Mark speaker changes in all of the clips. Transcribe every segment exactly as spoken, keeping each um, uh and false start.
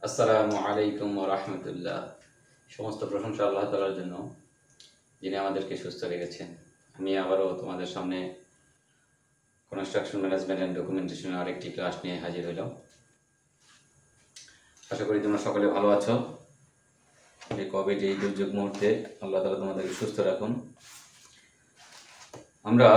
Speaker 1: আসসালামু আলাইকুম ওয়া রাহমাতুল্লাহ। সমস্ত প্রশংসা আল্লাহ তাআলার জন্য, যিনি আমাদেরকে সুস্থ রেখেছেন। আমি আবারও তোমাদের সামনে কনস্ট্রাকশন ম্যানেজমেন্ট অ্যান্ড ডকুমেন্টেশনের আরেকটি ক্লাস নিয়ে হাজির হইলাম। আশা করি তোমরা সকলে ভালো আছো। এই কোভিড এই দুর্যোগ মুহূর্তে আল্লাহ তাআলা তোমাদেরকে সুস্থ রাখুন। আমরা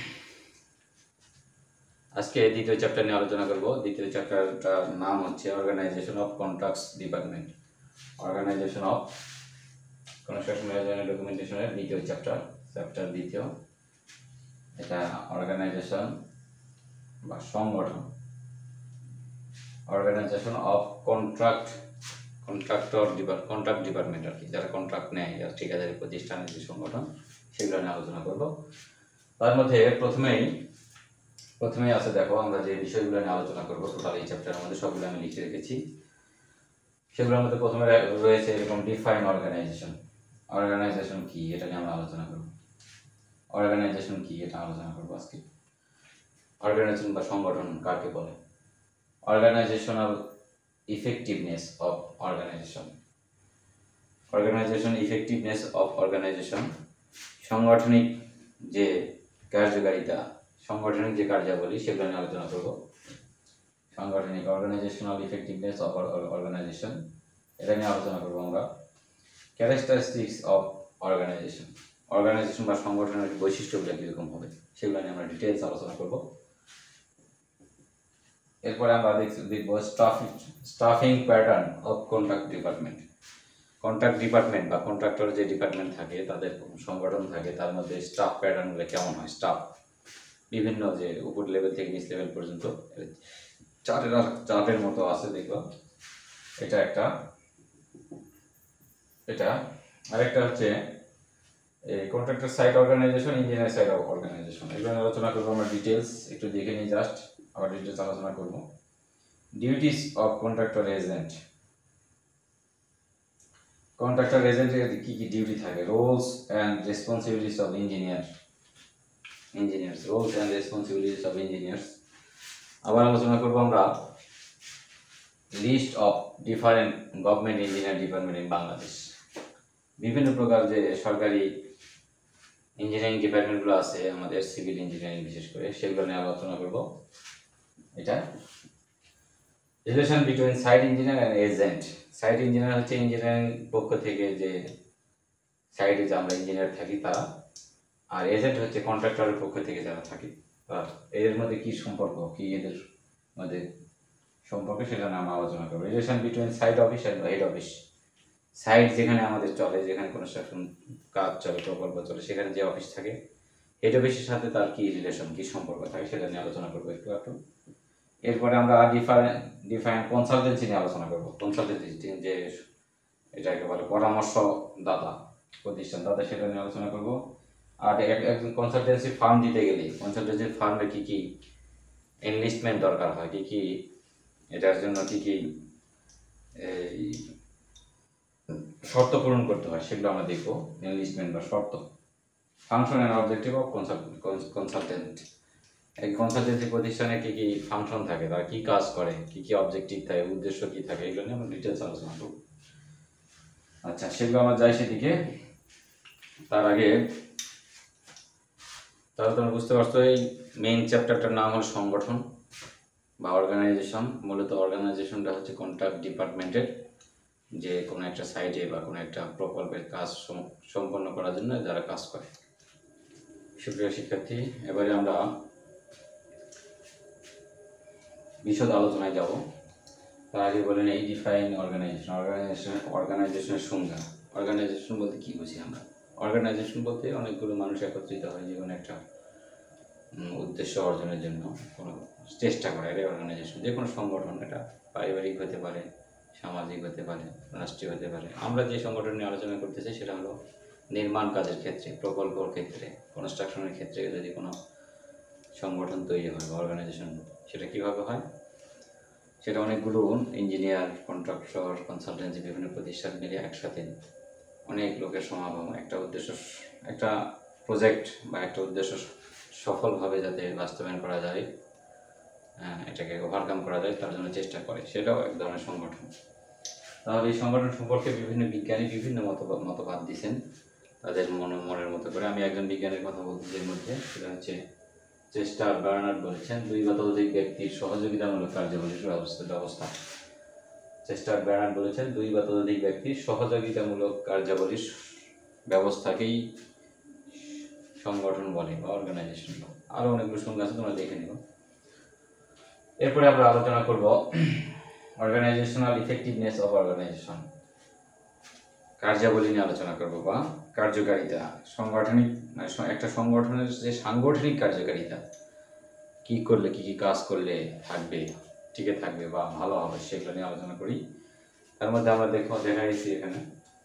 Speaker 1: আজকে দ্বিতীয় চ্যাপ্টার নিয়ে আলোচনা করব। দ্বিতীয় চ্যাপ্টারটার নাম হচ্ছে organisation of contracts department. Organisation of construction management ডকুমেন্টেশনের দ্বিতীয় চ্যাপ্টার চ্যাপ্টার দ্বিতীয় এটা অর্গানাইজেশন বা সংগঠন, organisation of contract contractor depart contract department আর কি, যারা কন্ট্রাক্ট নেয়, যারা ঠিকাদারি প্রতিষ্ঠানের যে সংগঠন, সেগুলো নিয়ে আলোচনা করব। তার মধ্যে প্রথমেই প্রথমেই আছে, দেখো আমরা যে বিষয়গুলো নিয়ে আলোচনা করবো টোটাল এই চ্যাপ্টারের মধ্যে সবগুলো আমি লিখে রেখেছি। সেগুলোর মধ্যে প্রথমে রয়েছে এরকম ডিফাইন অর্গানাইজেশন। অর্গানাইজেশন কি, এটা নিয়ে আমরা আলোচনা করব। অর্গানাইজেশন কি, এটা আলোচনা করবো আজকে। অর্গানাইজেশন বা সংগঠন কাকে বলে? Organisational effectiveness of organisation. Organisation effectiveness of organisation, সাংগঠনিক যে কার্যকারিতা, সাংগঠনিক যে কার্যাবলী, সেগুলো নিয়ে আলোচনা করব। সাংগঠনিক অর্গানাইজেশনাল ইফেক্টিভনেস অফ অর্গানাইজেশন, এটা নিয়ে আলোচনা করব আমরা। ক্যারেক্টারিস্টিক্স অফ অর্গানাইজেশন, অর্গানাইজেশন বা সংগঠনের বৈশিষ্ট্যগুলো কীরকম হবে, সেগুলো নিয়ে আমরা ডিটেলস আলোচনা করব। এরপরে আমরা দেখব staffing staffing pattern of contract department. Contract department বা কন্ট্রাক্টর যে ডিপার্টমেন্ট থাকে, তাদের সংগঠন থাকে, তার মধ্যে স্টাফ প্যাটার্নগুলো কেমন হয়। স্টাফ বিভিন্ন যে উপর লেভেল থেকে নিচ লেভেল পর্যন্ত চার্টের চার্টের মতো আছে, দেখবা এটা একটা। এটা আরেকটা হচ্ছে এই contractor site organisation, engineer site organisation, এগুলো আলোচনা করবো আমরা ডিটেলস। একটু দেখে নিই জাস্ট, আবার ডিটেলস আলোচনা করব। Duties of contractor agent. Contractor এজেন্টের কি কি ডিউটি থাকে? Roles and responsibilities of engineer engineers roles and responsibilities of engineers. আবার আলোচনা করব আমরা list of different government engineer department in Bangladesh. বিভিন্ন প্রকার যে সরকারি ইঞ্জিনিয়ারিং ডিপার্টমেন্টগুলো আছে আমাদের, সিভিল ইঞ্জিনিয়ারিং বিশেষ করে, সেগুলো নিয়ে আলোচনা করব। এটা relation between site engineer and agent. Site engineer হচ্ছে ইঞ্জিনিয়ারিং পক্ষ থেকে যে সাইটে যে আমরা ইঞ্জিনিয়ার থাকি তারা, আর এজেন্ট হচ্ছে কন্ট্রাক্টরের পক্ষ থেকে যারা থাকে। আর এদের মধ্যে কি সম্পর্ক, কি এদের মধ্যে সম্পর্ক, সেটা নিয়ে আমরা আলোচনা করবো। Relation between site office and head office. Site যেখানে আমাদের চলে, যেখানে কনস্ট্রাকশন কাজ চলে, প্রকল্প চলে, সেখানে যে অফিস থাকে, হেড অফিসের সাথে তার কি রিলেশন, কি সম্পর্ক থাকে, সেটা নিয়ে আলোচনা করবো একটু একটু। এরপরে আমরা ডিফারেন্ট ডিফাইন কনসালটেন্সি নিয়ে আলোচনা করবো। কনসালটেন্সি যে এটা একেবারে পরামর্শদাতা প্রতিষ্ঠান, তাদের সেটা নিয়ে আলোচনা করবো। আর একজন কনসালটেন্সি ফার্ম দিতে গেলে কনসালটেন্সি ফার্মে কী কী ইনভেস্টমেন্ট দরকার হয়, কী কী এটার জন্য কী কী এই শর্ত পূরণ করতে হয়, সেগুলো আমরা দেখবো। ইনভেস্টমেন্ট বা শর্ত। Function and objective of consultant. এই কনসালটেন্সি প্রতিষ্ঠানে কী কী ফাংশন থাকে, তারা কী কাজ করে, কী কী অবজেক্টিভ থাকে, উদ্দেশ্য কী থাকে, এগুলো নিয়ে আমরা ডিটেলস আলোচনা করব। আচ্ছা, সেগুলো আমরা যাই সেদিকে। তার আগে তাহলে তোমরা বুঝতে পারছো এই মেইন চ্যাপ্টারটার নাম হল সংগঠন বা অর্গানাইজেশন। মূলত অর্গানাইজেশনটা হচ্ছে কন্ট্রাক্ট ডিপার্টমেন্টের যে কোনো একটা সাইটে বা কোনো একটা প্রকল্পের কাজ সম্পন্ন করার জন্য যারা কাজ করে। সুপ্রিয় শিক্ষার্থী, এবারে আমরা বিশদ আলোচনায় যাব। তার আগে বলেন এই ডিফাইন অর্গানাইজেশন। অর্গানাইজেশন অর্গানাইজেশনের সংজ্ঞা। অর্গানাইজেশন বলতে কী বুঝি আমরা? অর্গানাইজেশন বলতে অনেকগুলো মানুষ একত্রিত হয় যে কোনো একটা উদ্দেশ্য অর্জনের জন্য কোনো চেষ্টা করে, এটাই অর্গানাইজেশন। যে কোনো সংগঠন, এটা পারিবারিক হতে পারে, সামাজিক হতে পারে, রাষ্ট্রীয় হতে পারে। আমরা যে সংগঠন নিয়ে আলোচনা করতেছি সেটা হলো নির্মাণ কাজের ক্ষেত্রে, প্রকল্পর ক্ষেত্রে, কনস্ট্রাকশনের ক্ষেত্রে যদি কোনো সংগঠন তৈরি হয় বা অর্গানাইজেশন, সেটা কীভাবে হয়? সেটা অনেকগুলো ইঞ্জিনিয়ার, কন্ট্রাক্টর, কনসালটেন্সি, বিভিন্ন প্রতিষ্ঠান মিলে একসাথে অনেক লোকের সমাগম, একটা উদ্দেশ্য, একটা প্রজেক্ট বা একটা উদ্দেশ্য সফলভাবে যাতে বাস্তবায়ন করা যায়, এটাকে ওভারকাম করা যায়, তার জন্য চেষ্টা করে, সেটাও এক ধরনের সংগঠন। তাহলে এই সংগঠন সম্পর্কে বিভিন্ন বিজ্ঞানী বিভিন্ন মতবাদ মতবাদ দিয়েছেন তাদের মন মনের মতো করে। আমি একজন বিজ্ঞানীর কথা বলছি এর মধ্যে, সেটা হচ্ছে চেস্টার বার্নার্ড বলেছেন দুই বা ততোধিক ব্যক্তির সহযোগিতামূলক কার্যাবলীর ব্যবস্থা ব্যবস্থা চেস্টার বার্নার্ড বলেছেন দুই বা ততোধিক ব্যক্তির সহযোগিতামূলক কার্যাবলীর ব্যবস্থাকেই সংগঠন বলে বা অর্গানাইজেশন বলে। আরও অনেকগুলো সংজ্ঞা আছে, তোমরা দেখে নিও। এরপরে আমরা আলোচনা করব অর্গানাইজেশনাল ইফেক্টিভনেস অফ অর্গানাইজেশন, কার্যাবলী নিয়ে আলোচনা করব বা কার্যকারিতা, সাংগঠনিক একটা সংগঠনের যে সাংগঠনিক কার্যকারিতা, কি করলে কি কি কাজ করলে থাকবে, টিকে থাকবে বা ভালো হবে, সেগুলো নিয়ে আলোচনা করি। তার মধ্যে আমরা দেখো দেখা গেছি এখানে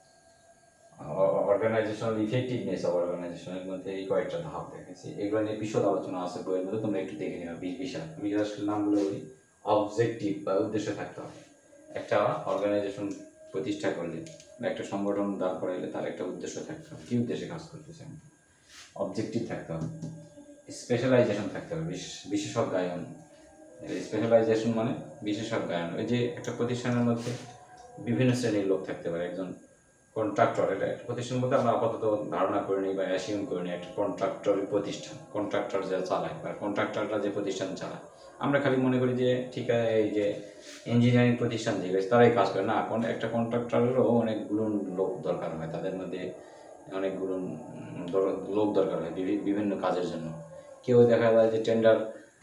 Speaker 1: অর্গানাইজেশনাল ইফেক্টিভনেস অফ অর্গানাইজেশনের মধ্যে এই কয়েকটা ধাপ দেখেছি, এগুলো নিয়ে বিশদ আলোচনা আছে বইয়ের মধ্যে, তোমরা একটু দেখে নিও। বিশাল আমি আসলে নামগুলো বলি। অবজেক্টিভ বা উদ্দেশ্য থাকতে হবে। একটা অর্গানাইজেশন প্রতিষ্ঠা করলে বা একটা সংগঠন দাঁড় করাইলে তার একটা উদ্দেশ্য থাকতে হবে, কী উদ্দেশ্যে কাজ করতেছে, অবজেক্টিভ থাকতে হবে। স্পেশালাইজেশন থাকতে হবে, বিশেষজ্ঞায়ন। স্পেশালাইজেশন মানে বিশেষজ্ঞায়ন। ওই যে একটা প্রতিষ্ঠানের মধ্যে বিভিন্ন শ্রেণীর লোক থাকতে পারে। একজন কন্ট্রাক্টর, এটা একটা প্রতিষ্ঠান বলতে আমরা আপাতত ধারণা করে নিই বা অ্যাসিউম করে নিই একটা কন্ট্রাক্টরের প্রতিষ্ঠান, কন্ট্রাক্টর যা চালায় বা কন্ট্রাক্টররা যে প্রতিষ্ঠান চালায়, আমরা খালি মনে করি যে ঠিক আছে এই যে ইঞ্জিনিয়ারিং প্রতিষ্ঠান যে তারাই কাজ করে না। একটা কন্ট্রাক্টরেরও অনেকগুলো লোক দরকার হয়, তাদের মধ্যে অনেকগুলো লোক দরকার হয় বিভিন্ন কাজের জন্য। কেউ দেখা যায় যে টেন্ডার,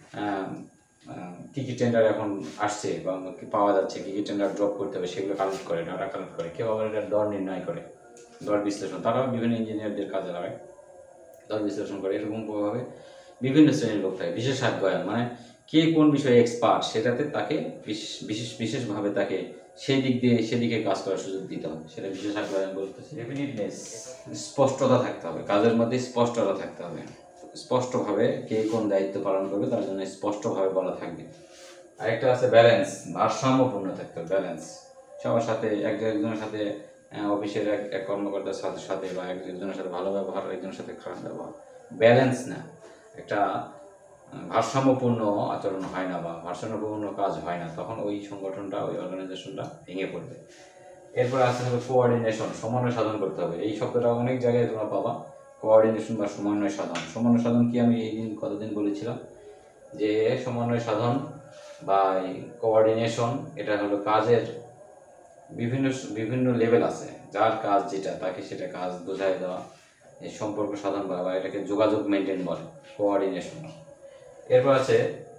Speaker 1: কী কী টেন্ডার এখন আসছে বা পাওয়া যাচ্ছে, কী কী টেন্ডার ড্রপ করতে হবে সেগুলো কালেক্ট করে, ডাটা কালেক্ট করে। কেউ আবার এটা দর নির্ণয় করে, দর বিশ্লেষণ, তারাও বিভিন্ন ইঞ্জিনিয়ারদের কাজে লাগায়, দর বিশ্লেষণ করে। এরকমভাবে বিভিন্ন শ্রেণীর লোক থাকে। বিশেষজ্ঞায়ন মানে কে কোন বিষয়ে এক্সপার্ট সেটাতে তাকে বিশেষ বিশেষভাবে তাকে সেই দিক দিয়ে সেদিকে কাজ করার সুযোগ দিতে হবে, সেটা বিশেষজ্ঞায়ন বলতেছে। ডেফিনিটনেস, স্পষ্টতা থাকতে হবে, কাজের মধ্যে স্পষ্টতা থাকতে হবে, স্পষ্টভাবে কে কোন দায়িত্ব পালন করবে তার জন্য স্পষ্টভাবে বলা থাকবে। আরেকটা আছে ব্যালেন্স, ভারসাম্যপূর্ণ থাকতে হবে, ব্যালেন্স। সবার সাথে এক একজনের সাথে অফিসের এক এক কর্মকর্তার সাথে সাথে বা একজনের সাথে ভালো ব্যবহার, একজনের সাথে খারাপ ব্যবহার, ব্যালেন্স না, একটা ভারসাম্যপূর্ণ আচরণ হয় না বা ভারসাম্যপূর্ণ কাজ হয় না, তখন ওই সংগঠনটা ওই অর্গানাইজেশনটা ভেঙে পড়বে। এরপর আসতে হবে কোঅর্ডিনেশন, সমন্বয় সাধন করতে হবে। এই শব্দটা অনেক জায়গায় তোমরা পাবা, কোঅর্ডিনেশন বা সমন্বয় সাধন। সমন্বয় সাধন কি আমি এই দিন কতদিন বলেছিলাম যে সমন্বয় সাধন বা কোঅর্ডিনেশন এটা হলো কাজের বিভিন্ন বিভিন্ন লেভেল আছে, যার কাজ যেটা তাকে সেটা কাজ বোঝায় দেওয়া, এই সম্পর্ক সাধন করা বা এটাকে যোগাযোগ মেনটেন বলে কোঅর্ডিনেশন। এরপর আছে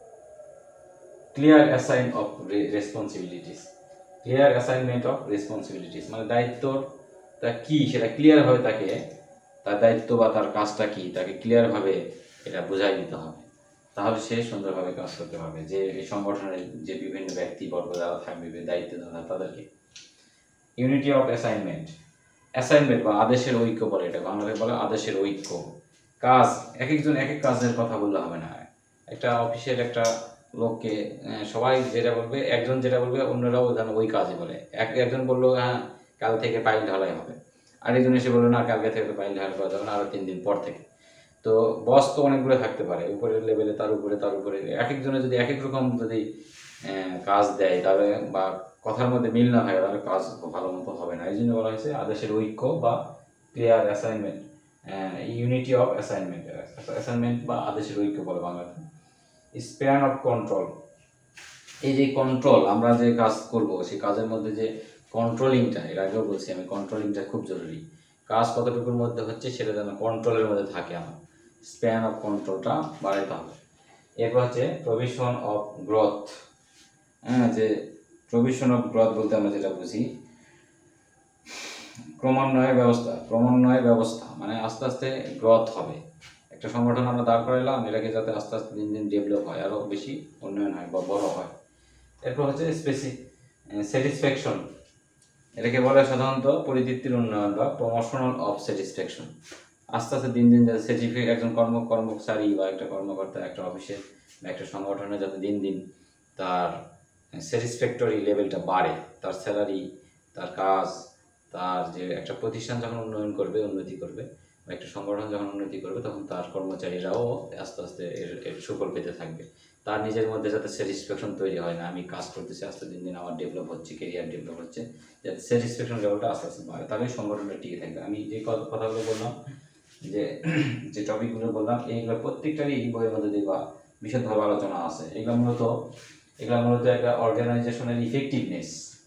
Speaker 1: clear assign of responsibilities, clear assignment of responsibilities মানে দায়িত্বটা কি সেটা ক্লিয়ারভাবে তাকে, তার দায়িত্ব বা তার কাজটা কি তাকে ক্লিয়ারভাবে এটা বোঝাই দিতে হবে, তাহলে সে সুন্দরভাবে কাজ করতে পারবে। যে এই সংগঠনের যে বিভিন্ন ব্যক্তিবর্গ যারা থাকবে দায়িত্ব দাদা তাদেরকে। ইউনিটি অফ অ্যাসাইনমেন্ট, অ্যাসাইনমেন্ট বা আদেশের ঐক্য বলে, এটা বাংলাতে বলে আদেশের ঐক্য। কাজ এক একজন এক এক কাজের কথা বললে হবে না। একটা অফিসের একটা লোককে সবাই যেটা বলবে, একজন যেটা বলবে অন্যরাও যেন ওই কাজই বলে। এক একজন বললো হ্যাঁ কাল থেকে পাইল ঢালাই হবে, আরেকজন এসে বললো না কালকে থেকে তো পাইল ঢালাই করা যাবে না, আরও তিন দিন পর থেকে। তো বস তো অনেকগুলো থাকতে পারে, উপরের লেভেলে তার উপরে তার উপরে এক একজনের যদি এক এক রকম যদি কাজ দেয় তাহলে বা কথার মধ্যে মিল না হয় তাহলে কাজ ভালো মতো হবে না। এই জন্য বলা হয়েছে আদেশের ঐক্য বা clear assignment, unity of assignment, assignment বা আদেশের ঐক্য বলে বাংলাতে। স্প্যান অফ কন্ট্রোল, এই যে কন্ট্রোল আমরা যে কাজ করব সেই কাজের মধ্যে যে কন্ট্রোলিংটা, এর আগেও বলছি আমি কন্ট্রোলিংটা খুব জরুরি। কাজ কতটুকুর মধ্যে হচ্ছে সেটা যেন কন্ট্রোলের মধ্যে থাকে, আমার স্প্যান অফ কন্ট্রোলটা বাড়াইতে হবে। এরপর হচ্ছে প্রভিশন অফ গ্রোথ, হ্যাঁ যে প্রভিশন অফ গ্রোথ বলতে আমরা যেটা বুঝি ক্রমান্বয়ের ব্যবস্থা, ক্রমান্বয়ের ব্যবস্থা মানে আস্তে আস্তে গ্রোথ হবে। একটা সংগঠন আমরা দাঁড় করাইলাম, এটাকে যাতে আস্তে আস্তে দিন দিন ডেভেলপ হয়, আরও বেশি উন্নয়ন হয় বা বড় হয়। এরপর হচ্ছে স্পেসি স্যাটিসফ্যাকশন, এটাকে বলে সাধারণত পরিতৃপ্তির উন্নয়ন বা প্রমোশনাল অফ স্যাটিসফ্যাকশন। আস্তে আস্তে দিন দিন যাতে সার্টিফিকেট একজন কর্ম কর্মচারী বা একটা কর্মকর্তা একটা অফিসে বা একটা সংগঠনে যাতে দিন দিন তার স্যাটিসফ্যাক্টরি লেভেলটা বাড়ে, তার স্যালারি, তার কাজ, তার যে একটা প্রতিষ্ঠান যখন উন্নয়ন করবে উন্নতি করবে একটা সংগঠন যখন উন্নতি করবে তখন তার কর্মচারীরাও আস্তে আস্তে এর এর সুফল পেতে থাকবে। তার নিজের মধ্যে যাতে স্যাটিসফ্যাকশন তৈরি হয় না, আমি কাজ করতেছি আস্তে দিন দিন আমার ডেভেলপ হচ্ছে, কেরিয়ার ডেভেলপ হচ্ছে, যাতে স্যাটিসফ্যাকশন লেভেলটা আস্তে আস্তে বাড়ে, তাহলে সংগঠনটা টিকে থাকবে। আমি যে কথাগুলো বললাম, যে যে টপিকগুলো বললাম, এইগুলো প্রত্যেকটারই বইয়ের মধ্যে দেখবা বিশদভাবে আলোচনা আছে। এগুলো মূলত এগুলো মূলত একটা অর্গানাইজেশনের ইফেক্টিভনেস,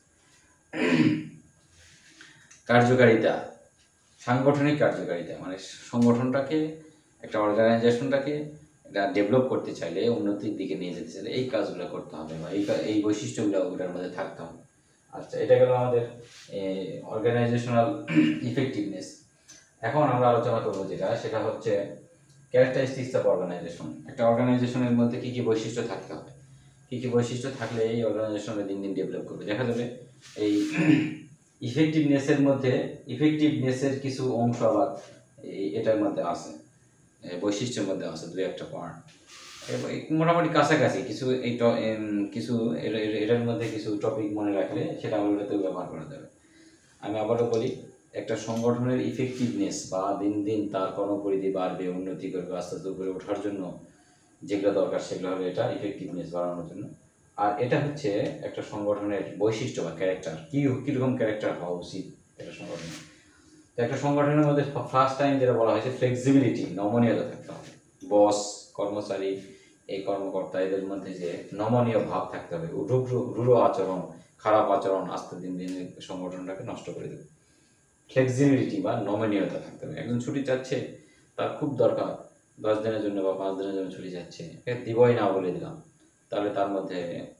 Speaker 1: কার্যকারিতা, সাংগঠনিক কার্যকারিতা, মানে সংগঠনটাকে, একটা অর্গানাইজেশনটাকে এটা ডেভেলপ করতে চাইলে, উন্নতির দিকে নিয়ে যেতে চাইলে এই কাজগুলো করতে হবে, বা এই এই বৈশিষ্ট্যগুলো ওটার মধ্যে থাকতে হবে। আচ্ছা, এটা গেল আমাদের অর্গানাইজেশনাল ইফেক্টিভনেস। এখন আমরা আলোচনা করবো যেটা, সেটা হচ্ছে ক্যারেক্টারিস্টিক্স অফ অর্গানাইজেশন। একটা অর্গানাইজেশনের মধ্যে কী কী বৈশিষ্ট্য থাকতে হবে, কী কী বৈশিষ্ট্য থাকলে এই অর্গানাইজেশনটা দিন দিন ডেভেলপ করবে। দেখা যাবে এই ইফেক্টিভনেসের মধ্যে, ইফেক্টিভনেসের কিছু অংশ আবার এই এটার মধ্যে আছে, বৈশিষ্ট্যের মধ্যে আছে দু একটা পয়েন্ট মোটামুটি কাছাকাছি কিছু, এই কিছু এটার মধ্যে কিছু টপিক মনে রাখলে সেটা আমাদেরতেও ব্যবহার করা যাবে। আমি আবারও বলি, একটা সংগঠনের ইফেক্টিভনেস বা দিন দিন তার কর্মপরিধি বাড়বে, উন্নতি করবে, আস্তে আস্তে উপরে ওঠার জন্য যেগুলো দরকার সেগুলো হলো এটা ইফেক্টিভনেস বাড়ানোর জন্য। আর এটা হচ্ছে একটা সংগঠনের বৈশিষ্ট্য বা ক্যারেক্টার, কী কীরকম ক্যারেক্টার হওয়া উচিত একটা সংগঠনের। তো একটা সংগঠনের মধ্যে ফার্স্ট টাইম যেটা বলা হয়েছে ফ্লেক্সিবিলিটি, নমনীয়তা থাকতে হবে। বস, কর্মচারী, এই কর্মকর্তা, এদের মধ্যে যে নমনীয় ভাব থাকতে হবে। রূঢ় রূঢ় আচরণ, খারাপ আচরণ আস্তে দিন দিন সংগঠনটাকে নষ্ট করে দেবে। ফ্লেক্সিবিলিটি বা নমনীয়তা থাকতে হবে। একজন ছুটি চাচ্ছে, তার খুব দরকার, দশ দিনের জন্য বা পাঁচ দিনের জন্য ছুটি যাচ্ছে, দিবই না বলে দিলাম, তাহলে তার মধ্যে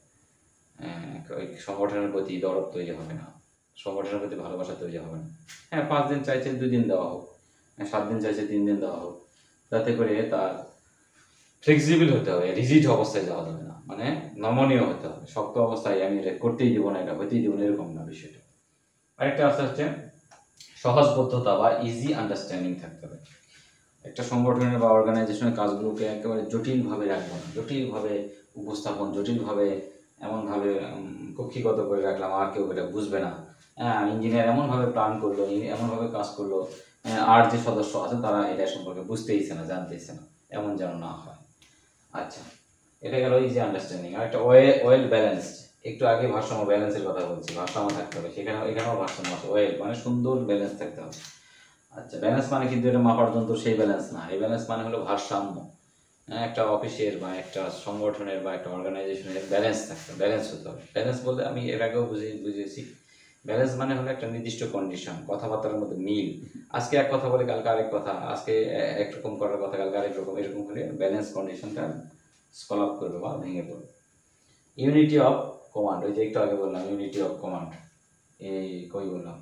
Speaker 1: সংগঠনের প্রতি দরদ তৈরি হবে না, সংগঠনের প্রতি ভালোবাসা তৈরি হবে না। হ্যাঁ, পাঁচ দিন চাইছে দুই দিন দেওয়া হোক, সাত দিন চাইছে তিন দিন দেওয়া হোক, যাতে করে তার ফ্লেক্সিবল হতে হবে, রিজিড অবস্থায় যাওয়া যাবে না, মানে নমনীয় হতে হবে। শক্ত অবস্থায় আমি এটা করতেই দিব না, এটা হইতেই দিব না, এরকম না বিষয়টা। আরেকটা আস্তে হচ্ছে সহজবোধ্যতা বা ইজি আন্ডারস্ট্যান্ডিং থাকতে হবে। একটা সংগঠনের বা অর্গানাইজেশনের কাজগুলোকে একেবারে জটিলভাবে রাখবো না, জটিলভাবে উপস্থাপন, জটিলভাবে এমনভাবে কক্ষিগত করে রাখলাম আর কেউ এটা বুঝবে না। হ্যাঁ, ইঞ্জিনিয়ার এমনভাবে প্ল্যান করলো, এমনভাবে কাজ করলো, আর যে সদস্য আছে তারা এটা সম্পর্কে বুঝতেইছে না, জানতেইছে না, এমন যেন না হয়। আচ্ছা, এটা গেল ইজি আন্ডারস্ট্যান্ডিং। আর একটা ওয়ে ওয়েল ব্যালেন্সড, একটু আগে ভারসাম্য ব্যালেন্সের কথা বলছি, ভারসাম্য থাকতে হবে সেখানে, এখানেও ভারসাম্য আছে। ওয়েল মানে সুন্দর, ব্যালেন্স থাকতে হবে। আচ্ছা, ব্যালেন্স মানে কিন্তু এটা মাপার যন্ত্র সেই ব্যালেন্স না, এই ব্যালেন্স মানে হলো ভারসাম্য। একটা অফিসের বা একটা সংগঠনের বা একটা অর্গানাইজেশনের ব্যালেন্স থাকতে হবে, ব্যালেন্স হতে হবে। ব্যালেন্স বলতে আমি এর আগেও বুঝে বুঝিয়েছি, ব্যালেন্স মানে হলো একটা নির্দিষ্ট কন্ডিশন, কথাবার্তার মধ্যে মিল। আজকে এক কথা বলে কালকে আরেক কথা, আজকে একরকম করার কথা কালকে আরেক রকম, এরকম হলে ব্যালেন্স কন্ডিশনটা স্কল আপ করবে বা ভেঙে পড়বে। ইউনিটি অফ কমান্ড, ওই যে একটু আগে বললাম ইউনিটি অফ কমান্ড, এই কই বললাম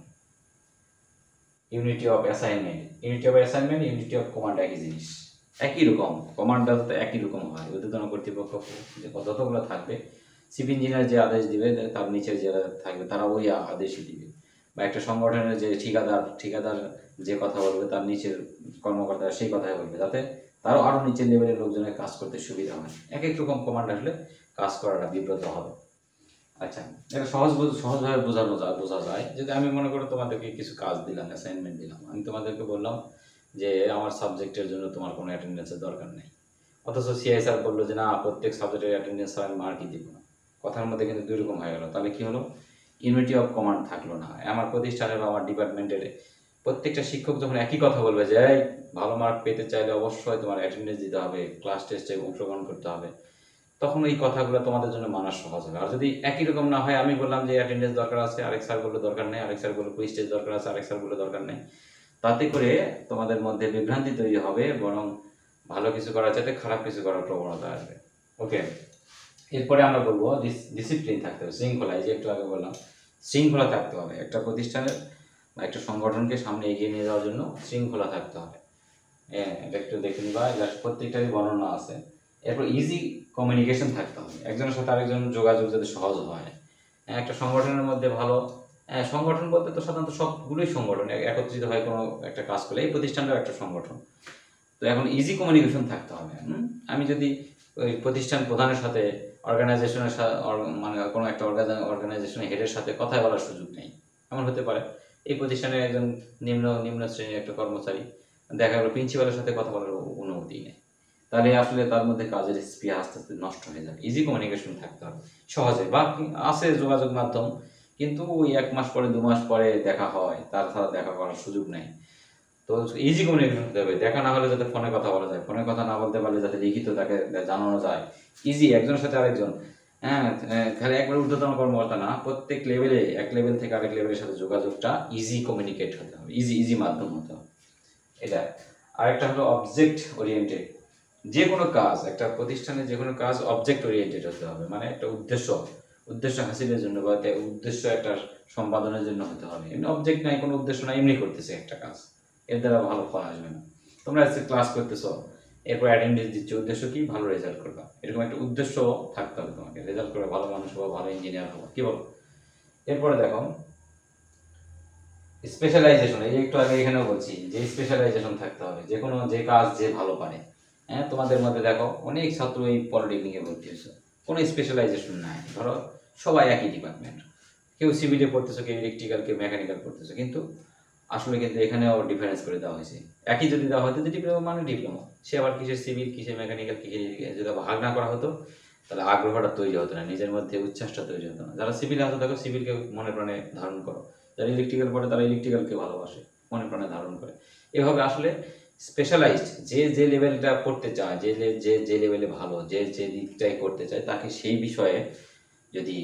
Speaker 1: unity of assignment. Unity of assignment, unity of command একই জিনিস, একই রকম, কমান্ডটা যাতে একই রকম হয়। উদ্বোধন কর্তৃপক্ষ যতগুলো থাকবে, চিফ ইঞ্জিনিয়ার যে আদেশ দিবে তার নিচে যারা থাকবে তারা ওই আদেশই দিবে। বা একটা সংগঠনের যে ঠিকাদার, ঠিকাদার যে কথা বলবে তার নিচের কর্মকর্তা সেই কথাই বলবে, যাতে তারও আরও নিচের লেভেলের লোকজনের কাজ করতে সুবিধা হয়। এক এক রকম কমান্ড আসলে কাজ করাটা বিব্রত হবে। আচ্ছা, এটা সহজ সহজভাবে বোঝানো যায়, বোঝা যায় যদি আমি মনে করি তোমাদেরকে কিছু কাজ দিলাম, অ্যাসাইনমেন্ট দিলাম, আমি তোমাদেরকে বললাম যে আমার সাবজেক্টের জন্য তোমার কোনো অ্যাটেন্ডেন্সের দরকার নেই, অথচ সিআই স্যার বললো যে না, প্রত্যেক সাবজেক্টের অ্যাটেন্ডেন্স আমি মার্কই দিব না। কথার মধ্যে কিন্তু দুই রকম হয়ে গেল। তাহলে কি হলো, ইউনিটি অফ কমান্ড থাকলো না। আমার প্রতিষ্ঠানের বা আমার ডিপার্টমেন্টের প্রত্যেকটা শিক্ষক যখন একই কথা বলবে যে এই ভালো মার্ক পেতে চাইলে অবশ্যই তোমার অ্যাটেন্ডেন্স দিতে হবে, ক্লাস টেস্টে অংশগ্রহণ করতে হবে, তখন এই কথাগুলো তোমাদের জন্য মানা সহজ হবে। আর যদি একই রকম না হয়, আমি বললাম যে অ্যাটেন্ডেন্স দরকার আছে, আরেক স্যার বললো দরকার নেই, আরেক স্যার বললো কুইজ টেস্ট দরকার আছে, আরেক স্যার বললো দরকার নেই, তাতে করে তোমাদের মধ্যে বিভ্রান্তি তৈরি হবে, বরং ভালো কিছু করার চাইতে খারাপ কিছু করার প্রবণতা আসবে। ওকে, এরপরে আমরা বলবো ডিসিপ্লিন থাকতে হবে, শৃঙ্খলা। এই যে একটু আগে বললাম, শৃঙ্খলা থাকতে হবে। একটা প্রতিষ্ঠানের বা একটা সংগঠনকে সামনে এগিয়ে নিয়ে যাওয়ার জন্য শৃঙ্খলা থাকতে হবে। হ্যাঁ, এটা একটু দেখে নিবা, এটা প্রত্যেকটারই বর্ণনা আছে। এরপর ইজি কমিউনিকেশন থাকতে হবে, একজনের সাথে আরেকজন যোগাযোগ যাতে সহজ হয়। একটা সংগঠনের মধ্যে ভালো, সংগঠন বলতে তো সাধারণত সবগুলোই সংগঠন একত্রিত হয় কোনো একটা কাজ করলে, এই প্রতিষ্ঠানটাও একটা সংগঠন। তো এখন ইজি কমিউনিকেশন থাকতে হবে। আমি যদি ওই প্রতিষ্ঠান প্রধানের সাথে, অর্গানাইজেশনের সাথে, মানে কোনো একটা অর্গানাইজেশনের হেডের সাথে কথা বলার সুযোগ নেই, এমন হতে পারে এই প্রতিষ্ঠানের একজন নিম্ন নিম্ন শ্রেণীর একটা কর্মচারী, দেখা গেলো প্রিন্সিপালের সাথে কথা বলার অনুমতি নেই, তাহলে আসলে তার মধ্যে কাজের স্পিড আস্তে আস্তে নষ্ট হয়ে যাবে। ইজি কমিউনিকেশন থাকতে হবে সহজে, বা আছে যোগাযোগ মাধ্যম, কিন্তু ওই এক মাস পরে দু মাস পরে দেখা হয়, তার সাথে দেখা করার সুযোগ নেই। তো ইজি কমিউনিকেশন হতে হবে, দেখা না হলে যাতে ফোনে কথা বলা যায়, ফোনে কথা না বলতে পারলে যাতে লিখিত তাকে জানানো যায়, ইজি একজনের সাথে আরেকজন। হ্যাঁ, খালি একবার ঊর্ধ্বতন কর্মকর্তা না, প্রত্যেক লেভেলে এক লেভেল থেকে আরেক লেভেলের সাথে যোগাযোগটা ইজি কমিউনিকেট হতে হবে, ইজি ইজি মাধ্যম হতে হবে এটা। আরেকটা হলো অবজেক্ট ওরিয়েন্টেড। যে কোনো কাজ, একটা প্রতিষ্ঠানে যে কোনো কাজ অবজেক্ট ওরিয়েন্টেড হতে হবে, মানে একটা উদ্দেশ্য উদ্দেশ্য হাসিলের জন্য বা উদ্দেশ্য একটা সম্পাদনের জন্য হতে হবে। এমনি অবজেক্ট নাই, কোনো উদ্দেশ্য নাই, এমনি করতেছে একটা কাজ, এর দ্বারা ভালো ফল আসবে না। তোমরা আজকে ক্লাস করতেছো, এরপর অ্যাটেন্ডেন্স দিচ্ছ, উদ্দেশ্য কি? ভালো রেজাল্ট করবা। এরকম একটা উদ্দেশ্য থাকতে হবে তোমাকে, রেজাল্ট করে ভালো মানুষ হবো, ভালো ইঞ্জিনিয়ার হবো, কি বলো? এরপরে দেখো স্পেশালাইজেশন, এই একটু আগে এখানেও বলছি যে স্পেশালাইজেশন থাকতে হবে, যে কোনো যে কাজ যে ভালো পারে। হ্যাঁ, তোমাদের মধ্যে দেখো অনেক ছাত্র এই পলিটেকনিকে ভর্তি হয়েছে, কোনো স্পেশালাইজেশন নাই। ধরো সবাই একই ডিপার্টমেন্ট, কেউ সিভিলে পড়তেছো, কেউ ইলেকট্রিক্যাল, কেউ মেকানিক্যাল পড়তেছো, কিন্তু আসলে কিন্তু এখানেও ডিফারেন্স করে দেওয়া হয়েছে। একই যদি দেওয়া হতো যে ডিপ্লোমা মানে ডিপ্লোমা, সে আবার কিসের সিভিল, কিসের মেকানিক্যাল, কিসের, যদি ভাগ না করা হতো তাহলে আগ্রহটা তৈরি হতো না, নিজের মধ্যে উচ্ছ্বাসটা তৈরি হতো না। যারা সিভিল আছে দেখো সিভিলকে মনে প্রাণে ধারণ করো, যারা ইলেকট্রিক্যাল পড়ে তারা ইলেকট্রিক্যালকে ভালোবাসে, মনে প্রাণে ধারণ করে। এভাবে আসলে স্পেশালাইজড যে যে লেভেলটা পড়তে চায়, যে যে যে লেভেলে ভালো, যে যে দিকটাই করতে চায়, তাকে সেই বিষয়ে যদি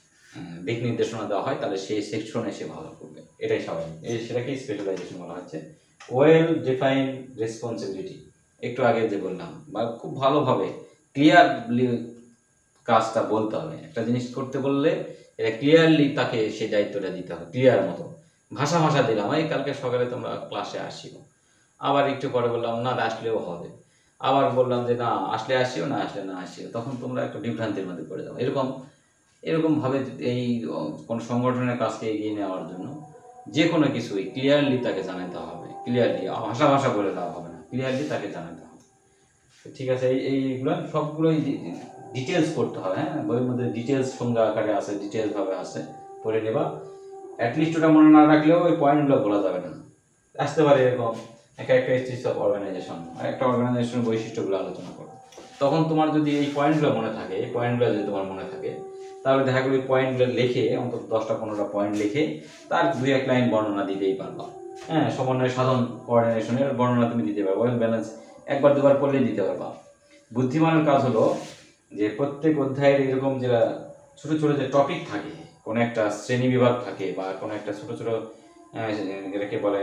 Speaker 1: দিক নির্দেশনা দেওয়া হয় তাহলে সেই সেকশনে সে ভালো করবে, এটাই স্বাভাবিক। এই সেটাকেই স্পেশালাইজেশন বলা হচ্ছে। ওয়েল ডিফাইন রেসপন্সিবিলিটি, একটু আগে যে বললাম, বা খুব ভালোভাবে ক্লিয়ারলি কাজটা বলতে হবে। একটা জিনিস করতে বললে এটা ক্লিয়ারলি তাকে সেই দায়িত্বটা দিতে হবে, ক্লিয়ার মতো। ভাষা ভাষা দিলাম, এই কালকে সকালে তোমরা ক্লাসে আসিও, আবার একটু পরে বললাম না আসলেও হবে, আবার বললাম যে না আসলে আসিও, না আসলে না আসিও, তখন তোমরা একটু বিভ্রান্তির মধ্যে পড়ে যাও। এরকম এরকমভাবে এই কোনো সংগঠনের কাজকে এগিয়ে নেওয়ার জন্য যে কোনো কিছুই ক্লিয়ারলি তাকে জানাতে হবে, ক্লিয়ারলি, ভাষা ভাষা বলে দেওয়া হবে না, ক্লিয়ারলি তাকে জানাতে হবে। ঠিক আছে, এই এইগুলো সবগুলোই ডিটেলস করতে হবে। হ্যাঁ, বইয়ের মধ্যে ডিটেলস সংজ্ঞা আকারে আছে, ডিটেলসভাবে আছে, পড়ে নেবা। অ্যাটলিস্ট ওটা মনে না রাখলেও ওই পয়েন্টগুলো বলা যাবে না, আসতে পারে এরকম ক্যারেক্টারিস্টিক্স অফ অর্গানাইজেশন, একটা অর্গানাইজেশনের বৈশিষ্ট্যগুলো আলোচনা করো। তখন তোমার যদি এই পয়েন্টগুলো মনে থাকে, এই পয়েন্টগুলো যদি তোমার মনে থাকে, তাহলে দেখা গেলো ওই পয়েন্টগুলো লিখে, অন্তত দশটা পনেরোটা পয়েন্ট লিখে তার দুই এক লাইন বর্ণনা দিতেই পারবা। হ্যাঁ, সমন্বয় সাধন কোঅর্ডিনেশনের বর্ণনা তুমি দিতে পারবা, ওয়েল ব্যালেন্স একবার দুবার পড়লেই দিতে পারবা। বুদ্ধিমানের কাজ হলো যে প্রত্যেক অধ্যায়ের এরকম যে ছোট ছোট যে টপিক থাকে, কোনো একটা শ্রেণী বিভাগ থাকে, বা কোনো একটা ছোট ছোট যেটাকে বলে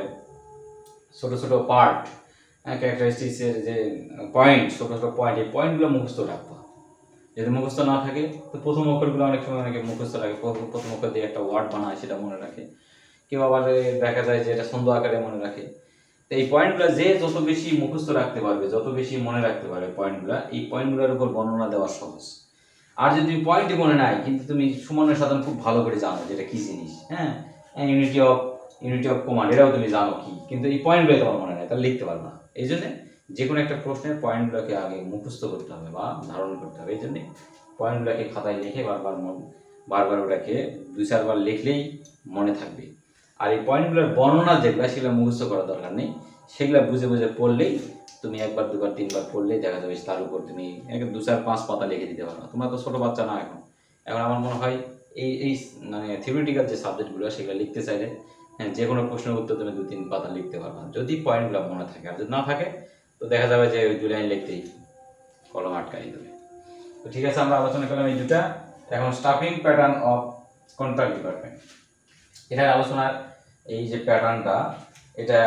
Speaker 1: ছোট ছোট পার্ট, ক্যারেক্টারিস্টিক্সের যে পয়েন্ট, ছোট ছোট পয়েন্ট, এই পয়েন্টগুলো মুখস্থ রাখবা। যদি মুখস্থ না থাকে তো প্রথম অক্ষরগুলো অনেক সময় অনেকে মুখস্থ রাখে, প্রথম অক্ষর দিয়ে একটা ওয়ার্ড বানায়, সেটা মনে রাখে। কেউ আবার দেখা যায় যে এটা ছন্দ আকারে মনে রাখে। তো এই পয়েন্টগুলো যে যত বেশি মুখস্থ রাখতে পারবে, যত বেশি মনে রাখতে পারবে পয়েন্টগুলো, এই পয়েন্টগুলোর উপর বর্ণনা দেওয়া সহজ। আর যদি পয়েন্টই মনে নাই, কিন্তু তুমি সমন্বয় সাধন খুব ভালো করে জানো যেটা কি জিনিস, হ্যাঁ, unity of unity of command এটাও তুমি জানো কি, কিন্তু এই পয়েন্টগুলো তোমার মনে নাই, তাহলে লিখতে পারবে না। এই জন্যে যে কোনো একটা প্রশ্নের পয়েন্টগুলোকে আগে মুখস্থ করতে হবে বা ধারণ করতে হবে। এই জন্যে পয়েন্টগুলোকে খাতায় লিখে বারবার বারবার ওটাকে দুই চারবার লিখলেই মনে থাকবে। আর এই পয়েন্টগুলোর বর্ণনা যেগুলো, সেগুলো মুখস্থ করার দরকার নেই, সেগুলো বুঝে বুঝে পড়লেই তুমি একবার দুবার তিনবার পড়লেই দেখা যাবে তার উপর তুমি দু চার পাঁচ পাতা লিখে দিতে পারো। তোমরা তো ছোটো বাচ্চা না এখন, এখন আমার মনে হয় এই এই মানে থিওরিটিক্যাল যে সাবজেক্টগুলো সেগুলো লিখতে চাইলে, হ্যাঁ, যে কোনো প্রশ্নের উত্তর তুমি দু তিন পাতা লিখতে পারবা যদি পয়েন্টগুলো মনে থাকে। আর যদি না থাকে তো দেখা যাবে যে ওই দু লাইন লিখতেই কলম আটকাই দেবে। তো ঠিক আছে, আমরা আলোচনা করলাম এই দুটা। এখন staffing pattern of contract department, এটার আলোচনার এই যে প্যাটার্নটা, এটা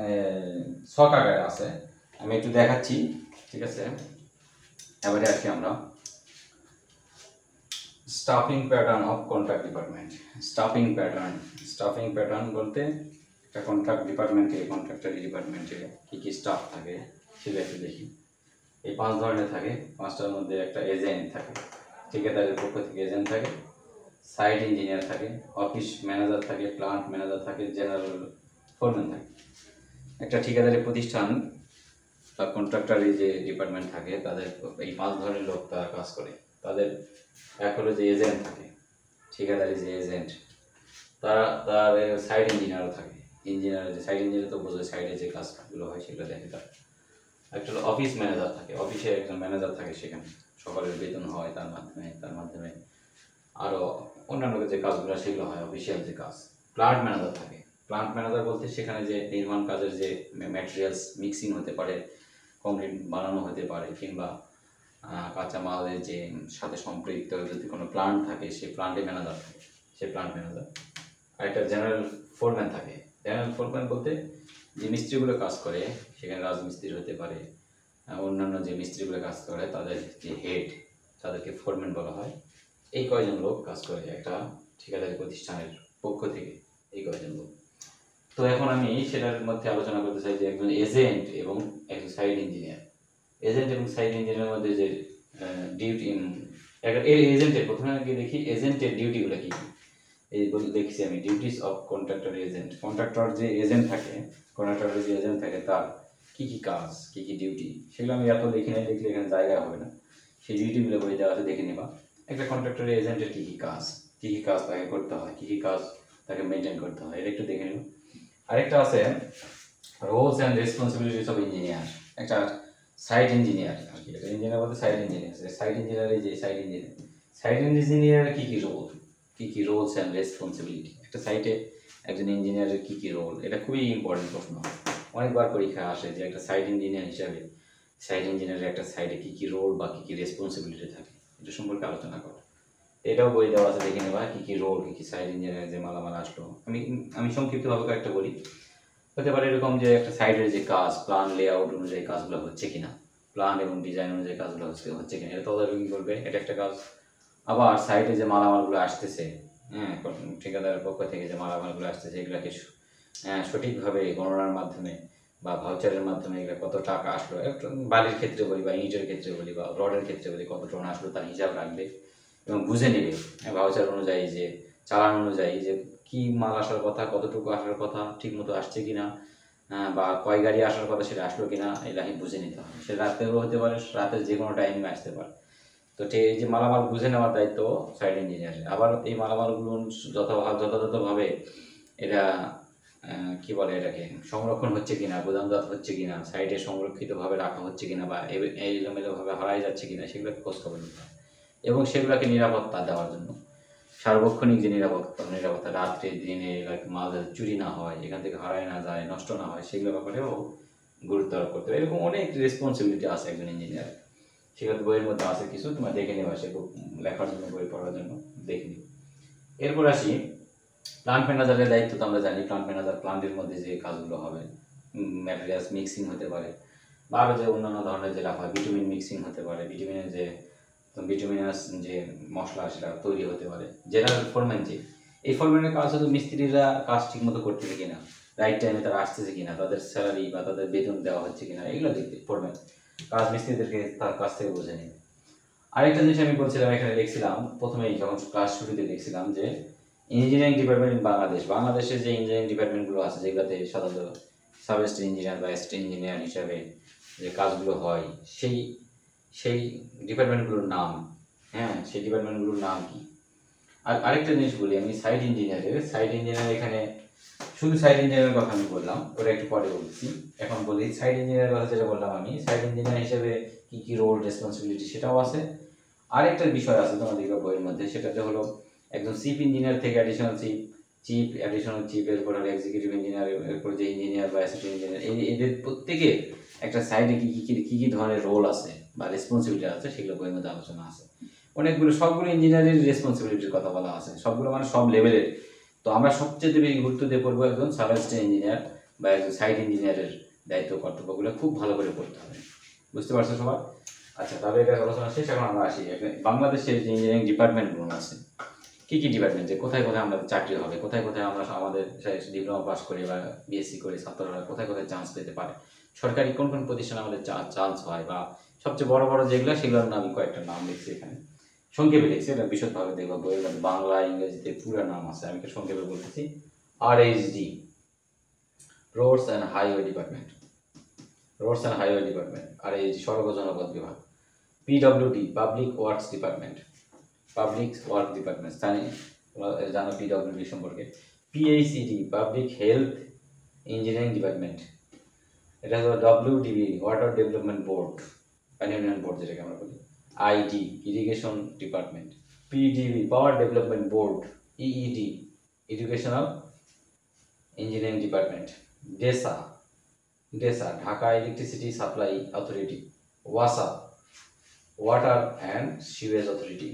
Speaker 1: ছক আকারে আছে, আমি একটু দেখাচ্ছি। ঠিক আছে, এবারে আসি আমরা staffing pattern of contract department. Staffing pattern staffing pattern বলতে একটা কন্ট্রাক্ট ডিপার্টমেন্টে, কন্ট্রাক্টারি ডিপার্টমেন্টে কী কী স্টাফ থাকে সেটা একটু দেখি। এই পাঁচ ধরনের থাকে, পাঁচটার মধ্যে একটা এজেন্ট থাকে, ঠিকাদারের পক্ষ থেকে এজেন্ট থাকে, সাইট ইঞ্জিনিয়ার থাকে, অফিস ম্যানেজার থাকে, প্লান্ট ম্যানেজার থাকে, জেনারেল ফোরম্যান থাকে। একটা ঠিকাদারি প্রতিষ্ঠান বা কন্ট্রাক্টারি যে ডিপার্টমেন্ট থাকে, তাদের এই পাঁচ ধরনের লোক তারা কাজ করে। তাদের এক হলো যে এজেন্ট থাকে, ঠিকাদারি যে এজেন্ট, তারা তার সাইট ইঞ্জিনিয়ারও থাকে, ইঞ্জিনিয়ার যে সাইট ইঞ্জিনিয়ার তো বোঝে সাইডে যে কাজগুলো হয় সেগুলো দেখে তার। একটা হলো অফিস ম্যানেজার থাকে, অফিসে একজন ম্যানেজার থাকে, সেখানে সকালের বেতন হয় তার মাধ্যমে, তার মাধ্যমে আরও অন্যান্য যে কাজগুলো সেগুলো হয় অফিসিয়াল যে কাজ। প্লান্ট ম্যানেজার থাকে, প্লান্ট ম্যানেজার বলতে সেখানে যে নির্মাণ কাজের যে ম্যাটেরিয়ালস মিক্সিং হতে পারে, কংক্রিট বানানো হতে পারে, কিংবা কাঁচা মালের যে সাথে সম্পৃক্ত যদি কোনো প্লান্ট থাকে সেই প্লান্টে ম্যানেজার থাকে, সেই প্লান্ট ম্যানেজার। আর একটা জেনারেল ফোরম্যান থাকে। জেনারেল ফোরম্যান বলতে যে মিস্ত্রিগুলো কাজ করে, সেখানে রাজমিস্ত্রি হতে পারে, অন্যান্য যে মিস্ত্রিগুলো কাজ করে তাদের যে হেড, তাদেরকে ফোরম্যান বলা হয়। এই কয়জন লোক কাজ করে একটা ঠিকাদারি প্রতিষ্ঠানের পক্ষ থেকে, এই কয়জন লোক। তো এখন আমি সেটার মধ্যে আলোচনা করতে চাই যে একজন এজেন্ট এবং একজন সাইট ইঞ্জিনিয়ার। এজেন্ট এবং সাইট ইঞ্জিনিয়ারের মধ্যে যে ডিউটি, এর এজেন্টের প্রথমে আগে দেখি এজেন্টের ডিউটিগুলো কী কী। এই দেখছি আমি duties of contractor agent. Contractor যে এজেন্ট থাকে, কন্ট্রাক্টরের যে এজেন্ট থাকে তার কী কী কাজ, কী কী ডিউটি, সেগুলো আমি এত দেখি নাই, দেখলে এখানে জায়গা হবে না। সেই ডিউটিগুলো বই দেওয়া আছে, দেখে নেবা। একটা কন্ট্রাক্টরের এজেন্টের কী কী কাজ, কী কী কাজ তাকে করতে হয়, কী কী কাজ তাকে মেনটেন করতে হয়, এটা একটু দেখে নেব। আরেকটা আছে roles and responsibilities of engineer. একটা সাইট ইঞ্জিনিয়ার আর কি, ইঞ্জিনিয়ার বলতে সাইট ইঞ্জিনিয়ার। সাইট ইঞ্জিনিয়ারের যে সাইট ইঞ্জিনিয়ার, সাইট ইঞ্জিনিয়ারের কী কী রোল, কী কী রোলস অ্যান্ড রেসপন্সিবিলিটি, একটা সাইটে একজন ইঞ্জিনিয়ারের কী কী রোল, এটা খুবই ইম্পর্টেন্ট প্রশ্ন। অনেকবার পরীক্ষা আসে যে একটা সাইট ইঞ্জিনিয়ার হিসাবে সাইট ইঞ্জিনিয়ারের একটা সাইটে কী কী রোল বা কী কী রেসপন্সিবিলিটি থাকে, এটা সম্পর্কে আলোচনা করো। এটাও বই দেওয়া আছে, দেখে নেবা কী কী রোল, কী কী সাইট ইঞ্জিনিয়ারের যে মালামাল আসলো। আমি আমি সংক্ষিপ্তভাবে কয়েকটা বলি। হতে পারে এরকম যে একটা সাইটের যে কাজ, প্ল্যান লেআউট অনুযায়ী কাজগুলো হচ্ছে কিনা, প্ল্যান এবং ডিজাইন অনুযায়ী কাজগুলো হচ্ছে হচ্ছে কিনা, এটা তদারকি করবে, এটা একটা কাজ। আবার সাইটে যে মালামালগুলো আসতেছে, হ্যাঁ, ঠিকাদারের পক্ষ থেকে যে মালামালগুলো আসতেছে এগুলোকে সঠিকভাবে গণনার মাধ্যমে বা ভাউচারের মাধ্যমে এগুলো কত টাকা আসলো, একটু বালির ক্ষেত্রে বলি বা ইটের ক্ষেত্রে বলি বা রডের ক্ষেত্রে বলি, কত টন আসলো তার হিসাব রাখবে এবং বুঝে নেবে ভাউচার অনুযায়ী, যে চালান অনুযায়ী যে কি মাল আসার কথা, কতটুকু আসার কথা, ঠিক মতো আসছে কিনা, বা কয় গাড়ি আসার কথা সেটা আসলো কিনা, এগুলো বুঝে নিতে হবে। সেটা রাতেও হতে পারে, রাতের যে কোনো টাইমে আসতে পারে। তো এই যে মালামাল বুঝে নেওয়ার দায়িত্ব সাইট ইঞ্জিনিয়ারের। আবার এই মালামালগুলো যথাভাবে যথাযথভাবে এটা কি বলে এটাকে সংরক্ষণ হচ্ছে কিনা, গুদামজাত হচ্ছে কিনা, সাইডে সংরক্ষিতভাবে রাখা হচ্ছে কিনা বা এলোমেলোভাবে হারাই যাচ্ছে কিনা, সেগুলোকে খোঁজ খবর নিতে হয়। এবং সেগুলোকে নিরাপত্তা দেওয়ার জন্য সার্বক্ষণিক যে নিরাপত্তা, নিরাপত্তা রাত্রে দিনে মাল চুরি না হয়, এখান থেকে হারায় না যায়, নষ্ট না হয়, সেগুলো ব্যাপারেও গুরুত্ব আরোপ করতে হবে। এরকম অনেক রেসপন্সিবিলিটি আছে একজন ইঞ্জিনিয়ার। সেক্ষেত্রে বইয়ের মধ্যে আছে কিছু, তোমার দেখে নেওয়া, সে লেখার জন্য, বই পড়ার জন্য দেখে নিও। এরপর আসি প্লান্ট ম্যানেজারের দায়িত্ব। তো আমরা জানি প্লান্ট ম্যানেজার প্লান্টের মধ্যে যে কাজগুলো হবে, ম্যাটেরিয়ালস মিক্সিং হতে পারে বা আরও যে অন্যান্য ধরনের যেটা হয়, ভিটামিন মিক্সিং হতে পারে, ভিটামিনের যে ভিটামিনাস যে মশলা সেটা তৈরি হতে পারে। জেনারেল ফোরম্যান যে, এই ফোরম্যানের কাজ হলো মিস্ত্রিরা কাজ ঠিকমতো করতেছে কিনা, রাইট টাইমে তারা আসতেছে কিনা, তাদের স্যালারি বা তাদের বেতন দেওয়া হচ্ছে কিনা, এগুলো দেখতে ফোরম্যান কাজ মিস্ত্রিদেরকে তার কাছ থেকে বুঝে নেবে। আরেকটা জিনিস আমি বলছিলাম, এখানে দেখছিলাম প্রথমেই যখন ক্লাস শুরুতে দেখছিলাম যে ইঞ্জিনিয়ারিং ডিপার্টমেন্ট ইন বাংলাদেশ, বাংলাদেশের যে ইঞ্জিনিয়ারিং ডিপার্টমেন্টগুলো আছে যেগুলোতে সাধারণত সাব অ্যাসিস্ট্যান্ট ইঞ্জিনিয়ার বা অ্যাসিস্ট্যান্ট ইঞ্জিনিয়ার হিসাবে যে কাজগুলো হয়, সেই সেই ডিপার্টমেন্টগুলোর নাম, হ্যাঁ, সেই ডিপার্টমেন্টগুলোর নাম কি। আর আরেকটা জিনিস বলি আমি, সাইট ইঞ্জিনিয়ারের সাইট ইঞ্জিনিয়ার এখানে শুধু সাইট ইঞ্জিনিয়ারের কথা আমি বললাম, ওটা একটু পরে বলছি। এখন বলি সাইট ইঞ্জিনিয়ারের কথা যেটা বললাম আমি, সাইট ইঞ্জিনিয়ার হিসেবে কী কী রোল রেসপন্সিবিলিটি সেটাও আছে। আরেকটা বিষয় আছে তোমাদের বইয়ের মধ্যে, সেটাতে হলো একজন চিফ ইঞ্জিনিয়ার থেকে additional chief, chief additional chief, এরপর হলো এক্সিকিউটিভ ইঞ্জিনিয়ার, এরপর যে ইঞ্জিনিয়ার বা অ্যাসিস্ট্যান্ট ইঞ্জিনিয়ার, এই এদের প্রত্যেকের একটা সাইডে কী কী কী কী ধরনের রোল আছে বা রেসপন্সিবিলিটি আছে, সেগুলো বইয়ের মধ্যে আলোচনা আছে। অনেকগুলো, সবগুলো ইঞ্জিনিয়ারের রেসপন্সিবিলিটির কথা বলা আছে, সবগুলো মানে সব লেভেলের। তো আমরা সবচেয়ে বেশি গুরুত্ব দিয়ে পড়বো একজন সাব অ্যাসিস্ট্যান্ট ইঞ্জিনিয়ার বা একজন সাইট ইঞ্জিনিয়ারের দায়িত্ব কর্তব্যগুলো খুব ভালো করে পড়তে হবে। বুঝতে পারছো সবাই? আচ্ছা, তাহলে এটা আলোচনা শেষ। এখন আমরা আসি বাংলাদেশের যে ইঞ্জিনিয়ারিং ডিপার্টমেন্টগুলো আছে, কী কী ডিপার্টমেন্ট, যে কোথায় কোথায় আমাদের চাকরি হবে, কোথায় কোথায় আমরা আমাদের ডিপ্লোমা পাস করে বা বিএসসি করে ছাত্ররা কোথায় কোথায় চান্স পেতে পারে, সরকারি কোন কোন প্রতিষ্ঠানে আমাদের চান্স হয়, বা সবচেয়ে বড় বড় যেগুলো সেগুলোর নাম কয়েকটা নাম লিখছি এখানে, সংক্ষেপে লিখছি, এটা বিশদভাবে দেখবো বইয়ের মধ্যে বাংলা ইংরেজিতে পুরো নাম আছে, আমি সংক্ষেপে বলতেছি। আর H D, roads and highway department, roads and highway department. আর এই সড়ক ও জনপথ বিভাগ। PWD, public works department, public work department, স্থানীয় জানো পিডব্লিউডি সম্পর্কে। PHED, public health engineering department. এটা হলো ডব্লিউডিবি, ওয়াটার ডেভেলপমেন্ট বোর্ড, পানি উন্নয়ন বোর্ড যেটাকে আমরা বলি। ID, irrigation department. PDB, power development board. EED, educational engineering department. DESA, DESA Dhaka electricity supply authority. ওয়াসা, water and sewage authority.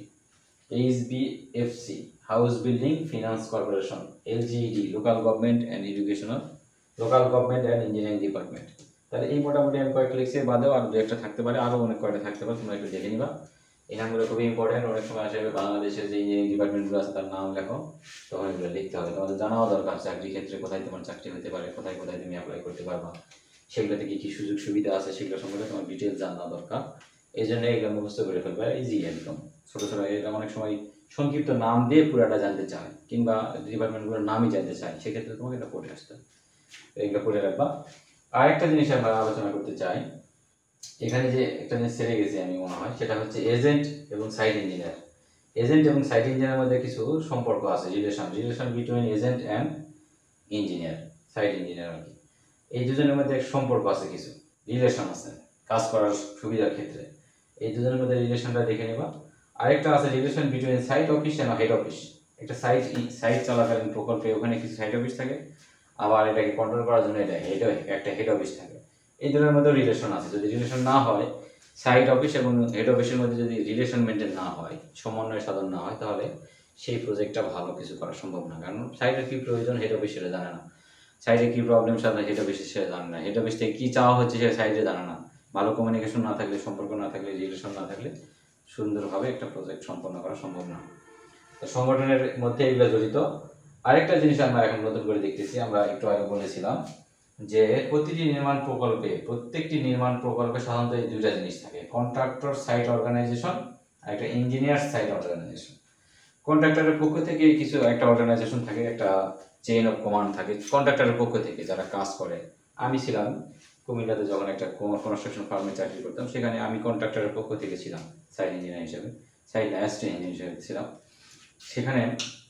Speaker 1: HBFC, house building finance corporation. LGED, local government and educational local government and engineering department. তাহলে এই মোটামুটি আমি কয়েকটা লিখছি, বাদেও আরও দু একটা থাকতে পারে, আরও অনেক কয়টা থাকতে পারে, তোমরা একটু দেখে নিবা। এই নামগুলো খুবই ইম্পর্টেন্ট। অনেক সময় আসে বাংলাদেশের যে ইঞ্জিনিয়ারিং ডিপার্টমেন্টগুলো আছে তার নাম লেখো, তখন এগুলো লিখতে হবে। তোমাদের জানাও দরকার চাকরি ক্ষেত্রে কোথায় তোমার চাকরি হতে পারে, কোথায় কোথায় তুমি অ্যাপ্লাই করতে পারবা, সেগুলোতে কী কী সুযোগ সুবিধা আছে সেগুলো সম্পর্কে তোমার ডিটেলস জানা দরকার। এই জন্য এগুলো মুখস্থ করে ফেলবে, ইজি একদম। ছোটো ছোটো এটা অনেক সময় সংক্ষিপ্ত নাম দিয়ে পুরাটা জানতে চায়, কিংবা ডিপার্টমেন্টগুলোর নামই জানতে চায়, সেক্ষেত্রে তোমাকে এটা পড়ে আসতে হবে, এগুলো পড়ে রাখবা। আরেকটা জিনিস আমরা আলোচনা করতে চাই, এখানে যে একটা জিনিস ছেড়ে গেছি আমি মনে হয়, সেটা হচ্ছে এজেন্ট এবং সাইট ইঞ্জিনিয়ার। এজেন্ট এবং সাইট ইঞ্জিনিয়ারের মধ্যে কিছু সম্পর্ক আছে, relation relation between agent and engineer, site engineer আর কি। এই দুজনের মধ্যে এক সম্পর্ক আছে, কিছু রিলেশন আছে কাজ করার সুবিধার ক্ষেত্রে। এই দুজনের মধ্যে রিলেশনটা দেখে নেবা। আরেকটা আছে relation between site office and head office. একটা সাইট সাইট চলাকালীন প্রকল্পে ওখানে কিছু সাইট অফিস থাকে, আবার এটাকে কন্ট্রোল করার জন্য এটা হেড একটা হেড অফিস থাকে। এই দুটোর মধ্যে রিলেশন আছে। যদি রিলেশন না হয়, সাইট অফিস এবং হেড অফিসের মধ্যে যদি রিলেশন মেনটেন না হয়, সমন্বয় সাধন না হয়, তাহলে সেই প্রজেক্টটা ভালো কিছু করা সম্ভব না। কারণ সাইটের কী প্রয়োজন হেড অফিস সেটা জানে না, সাইটে কী প্রবলেম সাথে হেড অফিসে সেটা জানে না, হেড অফিস থেকে কী চাওয়া হচ্ছে সেটা সাইটে জানে না। ভালো কমিউনিকেশন না থাকলে, সম্পর্ক না থাকলে, রিলেশন না থাকলে সুন্দরভাবে একটা প্রজেক্ট সম্পন্ন করা সম্ভব না। তো সংগঠনের মধ্যে এগুলো জড়িত। আরেকটা জিনিস আমরা এখন নতুন করে দেখতেছি, আমরা একটু আগে বলেছিলাম যে প্রতিটি নির্মাণ প্রকল্পে প্রত্যেকটি নির্মাণ প্রকল্পে সাধারণত এই দুইটা জিনিস থাকে, কন্ট্রাক্টর সাইট অর্গানাইজেশন আর একটা ইঞ্জিনিয়ার সাইট অর্গানাইজেশন। কন্ট্রাক্টরের পক্ষ থেকে কিছু একটা অর্গানাইজেশন থাকে, একটা চেইন অফ কমান্ড থাকে কন্ট্রাক্টরের পক্ষ থেকে যারা কাজ করে। আমি ছিলাম কুমিল্লাতে যখন একটা কনস্ট্রাকশন ফার্মে চাকরি করতাম, সেখানে আমি কন্ট্রাক্টরের পক্ষ থেকে ছিলাম সাইট ইঞ্জিনিয়ার হিসেবে, সাইট অ্যাসিস্ট্যান্ট ইঞ্জিনিয়ার হিসেবে ছিলাম। সেখানে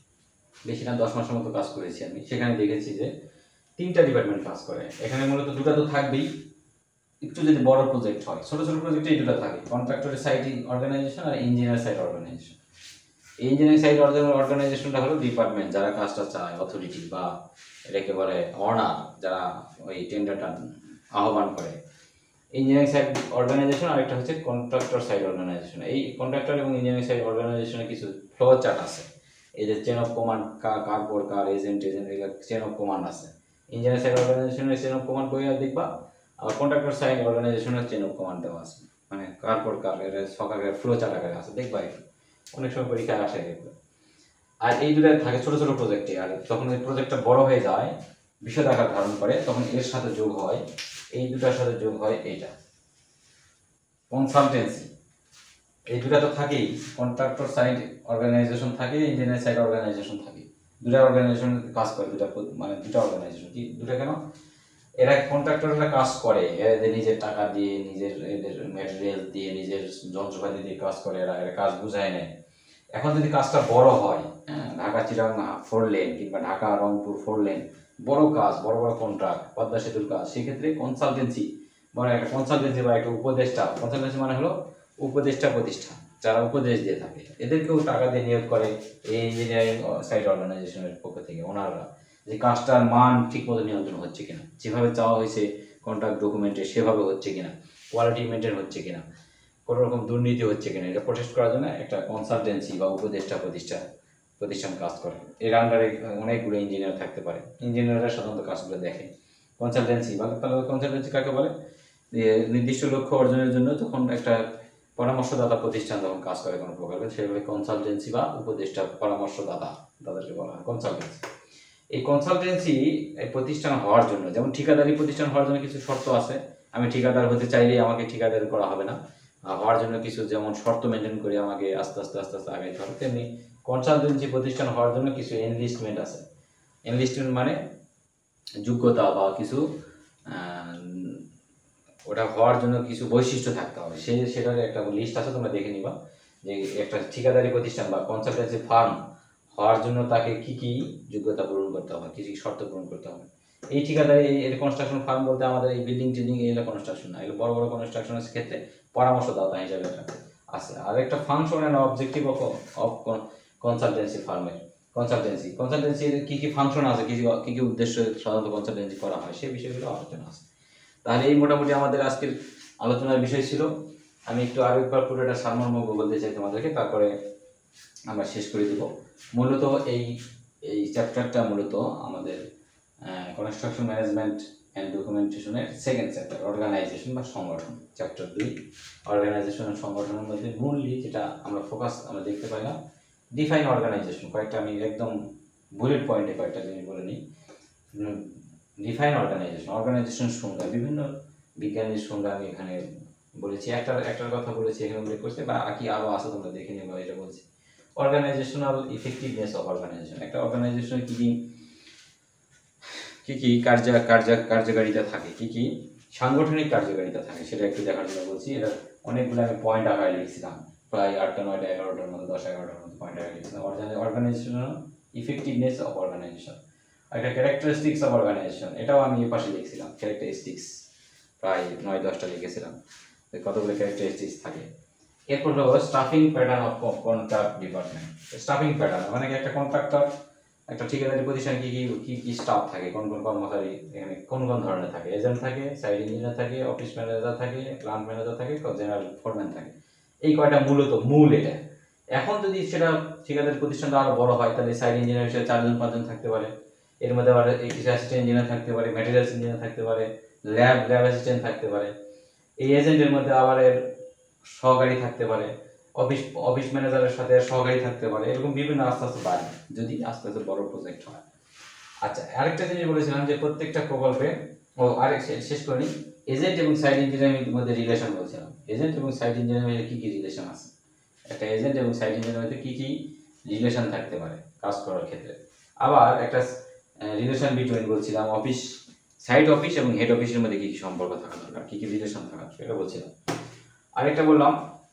Speaker 1: বেশি না দশ মাসের মতো কাজ করেছি আমি। সেখানে দেখেছি যে তিনটা ডিপার্টমেন্ট কাজ করে। এখানে মূলত দুটো তো থাকবেই, একটু যদি বড় প্রজেক্ট হয়, ছোটো ছোটো প্রজেক্টে এই দুটো থাকে, কন্ট্রাক্টরের সাইট অর্গানাইজেশন আর engineer site organization. Engineering site অর্গানাইজেশনটা হলো ডিপার্টমেন্ট যারা কাজটা চায়, অথরিটি বা এটাকে বলে অনার, যারা ওই টেন্ডারটা আহ্বান করে। ইঞ্জিনিয়ারিং সাইট অর্গানাইজেশন আরেকটা হচ্ছে কন্ট্রাক্টর সাইট অর্গানাইজেশন। এই কন্ট্রাক্টর এবং ইঞ্জিনিয়ারিং সাইট অর্গানাইজেশনের কিছু ফ্লো চার্ট আছে, এই যে চেন অফ কমান্ড, কার পর কার, এজেন্ট এজেন্ট এগুলো চেন অফ কমান্ড আছে। ইঞ্জিনিয়ারিং সাইট অর্গানাইজেশনের চেন অফ কমান্ড বই দেখবা, আর কন্ট্রাক্টর সাইট অর্গানাইজেশনের চেন অফ কমান্ড দেওয়া আছে, মানে কার পর কার, এর সকালের ফ্লো চার্ট আকারে আছে, দেখবা একটু, অনেক সময় পরীক্ষায় আসে এগুলো। আর এই দুটো থাকে ছোট ছোট প্রজেক্টে, আর যখন এই প্রজেক্টটা বড় হয়ে যায়, বিশদ আকার ধারণ করে, তখন এর সাথে যোগ হয়, এই দুটার সাথে যোগ হয় এইটা কনসালটেন্সি। এই দুটা তো থাকেই, কন্ট্রাক্টর সাইট অর্গানাইজেশন থাকে, ইঞ্জিনিয়ার সাইট অর্গানাইজেশন থাকে, দুটা অর্গানাইজেশন কাজ করে, দুটা মানে দুটা অর্গানাইজেশন। কি দুটা কেন? এরা কন্ট্রাক্টররা কাজ করে, এদের নিজের টাকা দিয়ে, নিজের এদের ম্যাটেরিয়াল দিয়ে, নিজের যন্ত্রপাতি দিয়ে কাজ করে, এরা এরা কাজ বুঝায় নেয়। এখন যদি কাজটা বড় হয়, হ্যাঁ, ঢাকা চিটাগাং ফোর লেন কিংবা ঢাকা রংপুর ফোর লেন, বড় কাজ, বড় বড় কন্ট্রাক্ট, পদ্মা সেতুর কাজ, সেক্ষেত্রে কনসালটেন্সি মানে একটা কনসালটেন্সি বা একটা উপদেষ্টা, কনসালটেন্সি মানে হলো উপদেষ্টা প্রতিষ্ঠান, যারা উপদেশ দিয়ে থাকে, এদেরকেও টাকা দিয়ে নিয়োগ করে এই ইঞ্জিনিয়ারিং সাইট অর্গানাইজেশনের পক্ষ থেকে ওনারা, যে কাজটার মান ঠিক মতো নিয়ন্ত্রণ হচ্ছে কিনা, যেভাবে চাওয়া হয়েছে কন্ট্রাক্ট ডকুমেন্টে সেভাবে হচ্ছে কিনা, কোয়ালিটি মেনটেন হচ্ছে কিনা, কোনো রকম দুর্নীতি হচ্ছে কিনা, এটা প্রটেস্ট করার জন্য একটা কনসালটেন্সি বা উপদেষ্টা প্রতিষ্ঠান প্রতিষ্ঠান কাজ করে। এর আন্ডারে অনেকগুলো ইঞ্জিনিয়ার থাকতে পারে, ইঞ্জিনিয়াররা সাধারণত কাজগুলো দেখে। কনসালটেন্সি বা কনসালটেন্সি কাকে বলে? নির্দিষ্ট লক্ষ্য অর্জনের জন্য যখন একটা পরামর্শদাতা প্রতিষ্ঠান যখন কাজ করে কোনো প্রকারে, সেভাবে কনসালটেন্সি বা উপদেষ্টা পরামর্শদাতা, তাদেরকে বলা হয় কনসালটেন্সি। এই কনসালটেন্সি এই প্রতিষ্ঠান হওয়ার জন্য, যেমন ঠিকাদারি প্রতিষ্ঠান হওয়ার জন্য কিছু শর্ত আছে, আমি ঠিকাদার হতে চাইলেই আমাকে ঠিকাদারি করা হবে না, হওয়ার জন্য কিছু যেমন শর্ত মেনটেন করে আমাকে আস্তে আস্তে আস্তে আস্তে আগাইতে হবে, তেমনি কনসালটেন্সি প্রতিষ্ঠান হওয়ার জন্য কিছু এনলিস্টমেন্ট আছে। এনলিস্টমেন্ট মানে যোগ্যতা বা কিছু ওটা হওয়ার জন্য কিছু বৈশিষ্ট্য থাকতে হবে, সেই সেটার একটা লিস্ট আছে, তোমরা দেখে নিবা যে একটা ঠিকাদারি প্রতিষ্ঠান বা কনসালটেন্সি ফার্ম হওয়ার জন্য তাকে কি কি যোগ্যতা পূরণ করতে হবে, কি কি শর্ত পূরণ করতে হবে। এই ঠিকাদারি এর কনস্ট্রাকশন ফার্ম বলতে আমাদের এই বিল্ডিং টিল্ডিং এগুলো কনস্ট্রাকশন না, এগুলো বড় বড় কনস্ট্রাকশনের ক্ষেত্রে পরামর্শদাতা হিসাবে এটা আছে। আর একটা function and objective of of consultancy ফার্মের কনসালটেন্সি কনসালটেন্সির কী কী ফাংশন আছে, কী কী কী উদ্দেশ্য সাধারণত কনসালটেন্সি করা হয় সেই বিষয়গুলো আলোচনা আছে। তাহলে এই মোটামুটি আমাদের আজকের আলোচনার বিষয় ছিল। আমি একটু আরও একবার পুরোটা সারমর্ম বলতে চাই তোমাদেরকে, তারপরে আমরা শেষ করে দেব। মূলত এই এই চ্যাপ্টারটা মূলত আমাদের কনস্ট্রাকশন ম্যানেজমেন্ট অ্যান্ড ডকুমেন্টেশনের সেকেন্ড চ্যাপ্টার, অর্গানাইজেশন বা সংগঠন, চ্যাপ্টার দুই অর্গানাইজেশন ও সংগঠনের মধ্যে মূললি যেটা আমরা ফোকাস আমরা দেখতে পাইলাম ডিফাইন অর্গানাইজেশন। কয়েকটা আমি একদম বুলেট পয়েন্টে কয়েকটা জিনিস বলে নিই। ডিফাইন অর্গানাইজেশন, অর্গানাইজেশন সংজ্ঞা, বিভিন্ন বিজ্ঞানের সংজ্ঞা আমি এখানে বলেছি, একটার একটার কথা বলেছি এখানে উল্লেখ করছে, বা কি আরও আছে তোমরা দেখে নেবে, এটা বলছি। অর্গানাইজেশনাল ইফেক্টিভনেস অফ অর্গানাইজেশন, একটা অর্গানাইজেশনের কী কী কী কী কার্য কার্য কার্যকারিতা থাকে, কী কী সাংগঠনিক কার্যকারিতা থাকে সেটা একটু দেখার জন্য বলছি। এটা অনেকগুলো আমি পয়েন্ট আকারে লিখছিলাম, প্রায় আটটা নয়টা এগারোটার মতো, দশ এগারোটার মতো পয়েন্ট আকারে লিখছিলাম। অর্গানাইজেশনাল ইফেক্টিভনেস অফ অর্গানাইজেশন, একটা ক্যারেক্টারিস্টিক্স অফ অর্গানাইজেশন, এটাও আমি এই পাশে লিখছিলাম, ক্যারেক্টারিস্টিক্স প্রায় নয় দশটা লিখেছিলাম, কতগুলো ক্যারেক্টারিস্টিক্স থাকে। এরপর হলো staffing pattern of contract department. Staffing pattern মানে একটা কন্ট্রাক্টর, একটা ঠিকাদারি প্রতিষ্ঠানে কী কী কী কী স্টাফ থাকে, কোন কোন কর্মচারী এখানে কোন কোন ধরনের থাকে, এজেন্ট থাকে, সাইট ইঞ্জিনিয়ার থাকে, অফিস ম্যানেজার থাকে, প্ল্যান্ট ম্যানেজার থাকে, জেনারেল ফোরম্যান থাকে। এই কয়টা মূলত মূল এটা। এখন যদি সেটা ঠিকাদারি প্রতিষ্ঠানটা আরও বড় হয় তাহলে সাইট ইঞ্জিনিয়ার হিসেবে চারজন পাঁচজন থাকতে পারে, এর মধ্যে আবার কিছু অ্যাসিস্ট্যান্ট ইঞ্জিনিয়ার থাকতে পারে, ম্যাটেরিয়ালস ইঞ্জিনিয়ার থাকতে পারে, ল্যাব ল্যাব অ্যাসিস্ট্যান্ট থাকতে পারে, এই এজেন্টের মধ্যে আবার এর সহকারী থাকতে পারে, অফিস অফিস ম্যানেজারের সাথে সহকারী থাকতে পারে, এরকম বিভিন্ন আস্তে আস্তে বাড়ে যদি আস্তে আস্তে বড় প্রজেক্ট হয়। আচ্ছা, আরেকটা জিনিস বলেছিলাম যে প্রত্যেকটা প্রকল্পে, ও আরেক শেষ করে নিই, এজেন্ট এবং সাইট ইঞ্জিনিয়ারের মধ্যে রিলেশন বলছিলাম। এজেন্ট এবং সাইট ইঞ্জিনিয়ারের মধ্যে কী কী রিলেশন আছে, একটা এজেন্ট এবং সাইট ইঞ্জিনিয়ারের মধ্যে কী কী রিলেশন থাকতে পারে কাজ করার ক্ষেত্রে। আবার একটা রিলেশন বিটুইন বলছিলাম অফিস, সাইট অফিস এবং হেড অফিসের মধ্যে কী কী সম্পর্ক থাকা দরকার, কী কী রিলেশন থাকা সেটা বলছিলাম। আরেকটা বললাম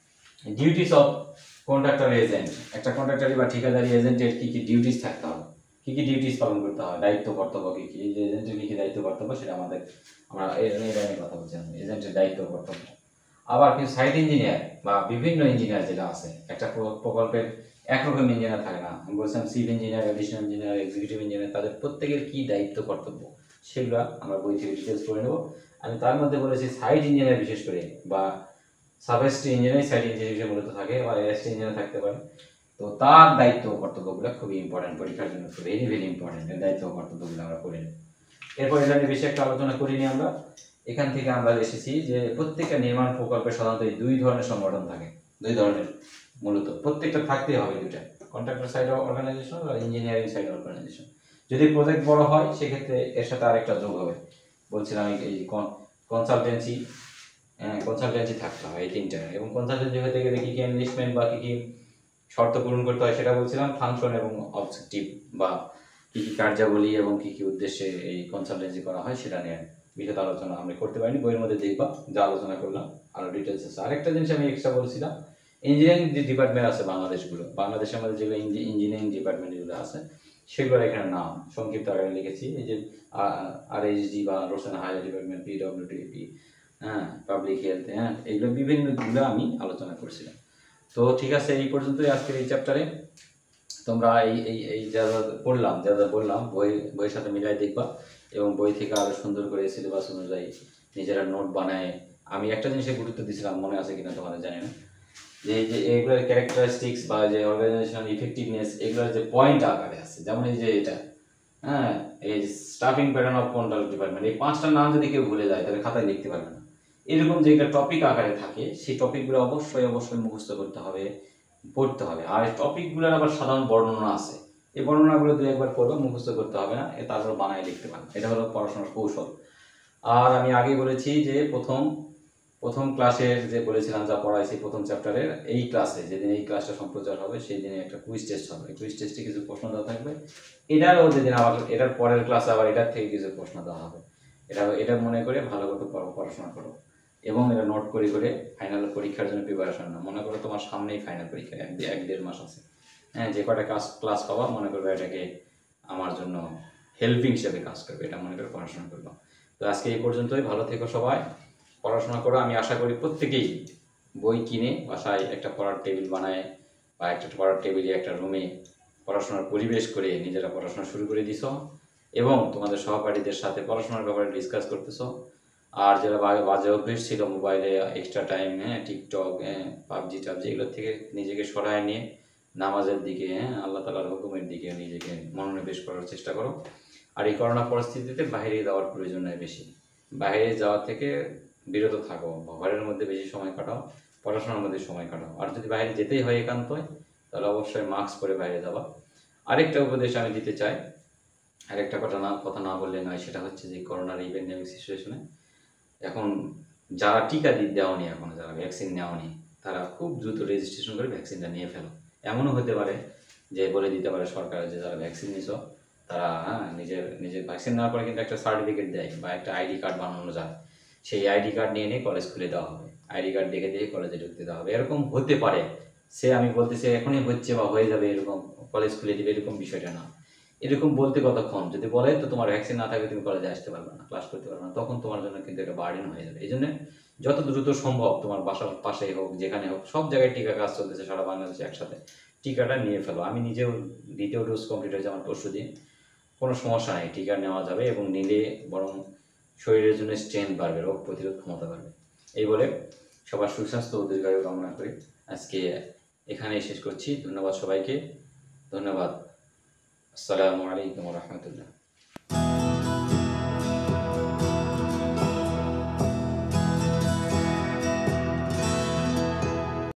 Speaker 1: ডিউটিস অফ কন্ট্রাক্টর এজেন্ট, একটা কন্ট্রাক্টরি বা ঠিকাদারি এজেন্টের কী কী ডিউটিস থাকতে হবে, কী কী ডিউটিস পালন করতে হয়, দায়িত্ব কর্তব্য কী কী, যে এজেন্টের কী কী দায়িত্ব কর্তব্য সেটা আমাদের আমরা এই লাইনে কথা বলছিলাম, এজেন্টের দায়িত্ব কর্তব্য। আবার কিছু সাইট ইঞ্জিনিয়ার বা বিভিন্ন ইঞ্জিনিয়ার যেটা আছে, একটা প্রকল্পের একরকম ইঞ্জিনিয়ার থাকে না, আমি বলছিলাম civil engineer, additional engineer, executive engineer, তাদের প্রত্যেকের কী দায়িত্ব কর্তব্য সেগুলো আমরা বই থেকে ডিটেলস করে নেব। আমি তার মধ্যে বলেছি সাইট ইঞ্জিনিয়ার বিশেষ করে, বা সাবএসটি ইঞ্জিনিয়ার সাইট ইঞ্জিনিয়ার হিসেবে মূলত থাকে, বা এএসটি ইঞ্জিনিয়ার থাকতে পারে। তো তার দায়িত্ব কর্তব্যগুলো খুবই ইম্পর্টেন্ট, পরীক্ষার জন্য ভেরি ভেরি ইম্পর্টেন্ট, এর দায়িত্ব কর্তব্যগুলো আমরা করে নেব। এরপর এটা নিয়ে বেশি একটা আলোচনা করিনি আমরা। এখান থেকে আমরা এসেছি যে প্রত্যেকটা নির্মাণ প্রকল্পে সাধারণত এই দুই ধরনের সংগঠন থাকে, দুই ধরনের মূলত প্রত্যেকটা থাকতেই হবে দুইটা, কন্ট্রাক্টর সাইড অর্গানাইজেশন আর ইঞ্জিনিয়ারিং সাইড অর্গানাইজেশন। যদি প্রজেক্ট বড় হয় সেক্ষেত্রে এর সাথে আরেকটা যোগ হবে, বলছিলাম এই কনসালটেন্সি, হ্যাঁ কনসালটেন্সি থাকতে হয় এই তিনটা। এবং কনসালটেন্সি হতে গেলে কী কী এনলিস্টমেন্ট বা কী কী শর্ত পূরণ করতে হয় সেটা বলছিলাম, ফাংশন এবং অবজেক্টিভ বা কী কী কার্যাবলী এবং কী কী উদ্দেশ্যে এই কনসালটেন্সি করা হয় সেটা নিয়ে বিশদ আলোচনা আমরা করতে পারিনি, বইয়ের মধ্যে দেখবা যা আলোচনা করলাম আরও ডিটেলস আছে। আরেকটা জিনিস আমি এক্সট্রা বলছিলাম, ইঞ্জিনিয়ারিং যে ডিপার্টমেন্ট আছে বাংলাদেশগুলো, বাংলাদেশের মধ্যে যেগুলো ইঞ্জিনিয়ারিং ডিপার্টমেন্টগুলো আছে সেগুলোর এখানে নাম সংক্ষিপ্ত আকারে লিখেছি, এই যে আর এইচ ডি বা রোশন হায়ার ডিপার্টমেন্ট, পিডব্লিউডিপি, হ্যাঁ পাবলিক হেলথ, হ্যাঁ এইগুলো বিভিন্নগুলো আমি আলোচনা করছিলাম। তো ঠিক আছে, এই পর্যন্তই আজকের এই চ্যাপ্টারে। তোমরা এই এই এই যা যা পড়লাম, যা যা বললাম বই বইয়ের সাথে মিলাই দেখবা, এবং বই থেকে আরও সুন্দর করে সিলেবাস অনুযায়ী নিজেরা নোট বানায়। আমি একটা জিনিসে গুরুত্ব দিয়েছিলাম, মনে আছে কিনা তোমাদের জানি না, যে এই যে এগুলোর ক্যারেক্টারিস্টিক্স বা যে অর্গানাইজেশনাল ইফেক্টিভনেস এগুলোর যে পয়েন্ট আকারে আছে, যেমন এই যে এটা, হ্যাঁ এই staffing pattern of control department, এই পাঁচটার নাম যদি কেউ ভুলে যায় তাহলে খাতায় লিখতে পারবে না। এরকম যে একটা টপিক আকারে থাকে সেই টপিকগুলো অবশ্যই অবশ্যই মুখস্থ করতে হবে, পড়তে হবে। আর এই টপিকগুলোর আবার সাধারণ বর্ণনা আছে, এই বর্ণনাগুলো দু একবার পড়বে, মুখস্থ করতে হবে না, তারপর বানায় লিখতে পারবে, এটা হলো পড়াশোনার কৌশল। আর আমি আগে বলেছি যে প্রথম প্রথম ক্লাসের যে বলেছিলাম যা পড়াইছি প্রথম চ্যাপ্টারের, এই ক্লাসে যেদিন এই ক্লাসটা সম্প্রচার হবে সেই দিনে একটা কুইজ টেস্ট হবে, কুইজ টেস্টে কিছু প্রশ্ন দেওয়া থাকবে, এটারও যেদিন আবার এটার পরের ক্লাসে আবার এটার থেকে কিছু প্রশ্ন দেওয়া হবে। এটা এটা মনে করে ভালো করে পড়াশোনা করো, এবং এটা নোট করে করে ফাইনাল পরীক্ষার জন্য প্রিপারেশন নাও। মনে করো তোমার সামনেই ফাইনাল পরীক্ষা, এক এক দেড় মাস আছে, হ্যাঁ যে কটা ক্লাস ক্লাস পাবা মনে করবে এটাকে আমার জন্য হেল্পিং হিসেবে কাজ করবে, এটা মনে করে পড়াশোনা করবো। তো আজকে এই পর্যন্তই, ভালো থেকো সবাই, পড়াশোনা করো। আমি আশা করি প্রত্যেকেই বই কিনে বাসায় একটা পড়ার টেবিল বানায় বা একটা পড়ার টেবিলে একটা রুমে পড়াশোনার পরিবেশ করে নিজেরা পড়াশোনা শুরু করে দিছ এবং তোমাদের সহপাঠীদের সাথে পড়াশোনার ব্যাপারে ডিসকাস করতেছ। আর যারা বাজে অভ্যেস ছিল মোবাইলে এক্সট্রা টাইম, হ্যাঁ টিকটক, হ্যাঁ পাবজি টাবজি, এগুলোর থেকে নিজেকে সরায় নিয়ে নামাজের দিকে, হ্যাঁ আল্লাহ তালার হুকুমের দিকে নিজেকে মনোনিবেশ করার চেষ্টা করো। আর এই করোনা পরিস্থিতিতে বাইরে যাওয়ার প্রয়োজন নয় বেশি, বাইরে যাওয়া থেকে বিরত থাকো, ঘরের মধ্যে বেশি সময় কাটাও, পড়াশোনার মধ্যে সময় কাটাও। আর যদি বাইরে যেতেই হয় একান্তই, তাহলে অবশ্যই মাস্ক পরে বাইরে যাওয়া। আরেকটা উপদেশ আমি দিতে চাই, আরেকটা কথা না কথা না বললে নয়, সেটা হচ্ছে যে করোনার এই প্যান্ডেমিক সিচুয়েশনে এখন যারা টিকা দিয়ে দেওয়ানি, এখন যারা ভ্যাকসিন নেওয়ানি, তারা খুব দ্রুত রেজিস্ট্রেশন করে ভ্যাকসিনটা নিয়ে ফেলো। এমনও হতে পারে যে বলে দিতে পারে সরকার যে যারা ভ্যাকসিন নিছ তারা, হ্যাঁ নিজের নিজের ভ্যাকসিন নেওয়ার পরে কিন্তু একটা সার্টিফিকেট দেয় বা একটা আইডি কার্ড বানানো যায়, সেই আইডি কার্ড নিয়ে নিয়ে কলেজ খুলে দেওয়া হবে, আইডি কার্ড দেখে দেখে কলেজে ঢুকতে দেওয়া হবে। এরকম হতে পারে, সে আমি বলতেছি এখনই হচ্ছে বা হয়ে যাবে এরকম কলেজ খুলে দেবে এরকম বিষয়টা না। এরকম বলতে কতক্ষণ, যদি বলে তো তোমার ভ্যাকসিন না থাকলে তুমি কলেজে আসতে পারবে না, ক্লাস করতে পারবে না, তখন তোমার জন্য কিন্তু এটা বার্ডেন হয়ে যাবে। এই জন্য যত দ্রুত সম্ভব তোমার বাসার পাশেই হোক যেখানে হোক, সব জায়গায় টিকা কাজ চলতেছে সারা বাংলাদেশে, একসাথে টিকাটা নিয়ে ফেলো। আমি নিজেও দ্বিতীয় ডোজ কমপ্লিট হয়েছে আমার পরশু দিন, কোনো সমস্যা নেই, টিকা নেওয়া যাবে এবং নিলে বরং শরীরের জন্য স্ট্রেংথ বাড়বে, রোগ প্রতিরোধ ক্ষমতা বাড়বে। এই বলে সবার সুস্বাস্থ্য ও দীর্ঘায়ু কামনা করি আজকে এখানেই শেষ করছি। ধন্যবাদ সবাইকে, ধন্যবাদ। আসসালামু আলাইকুম রহমতুল্লাহ।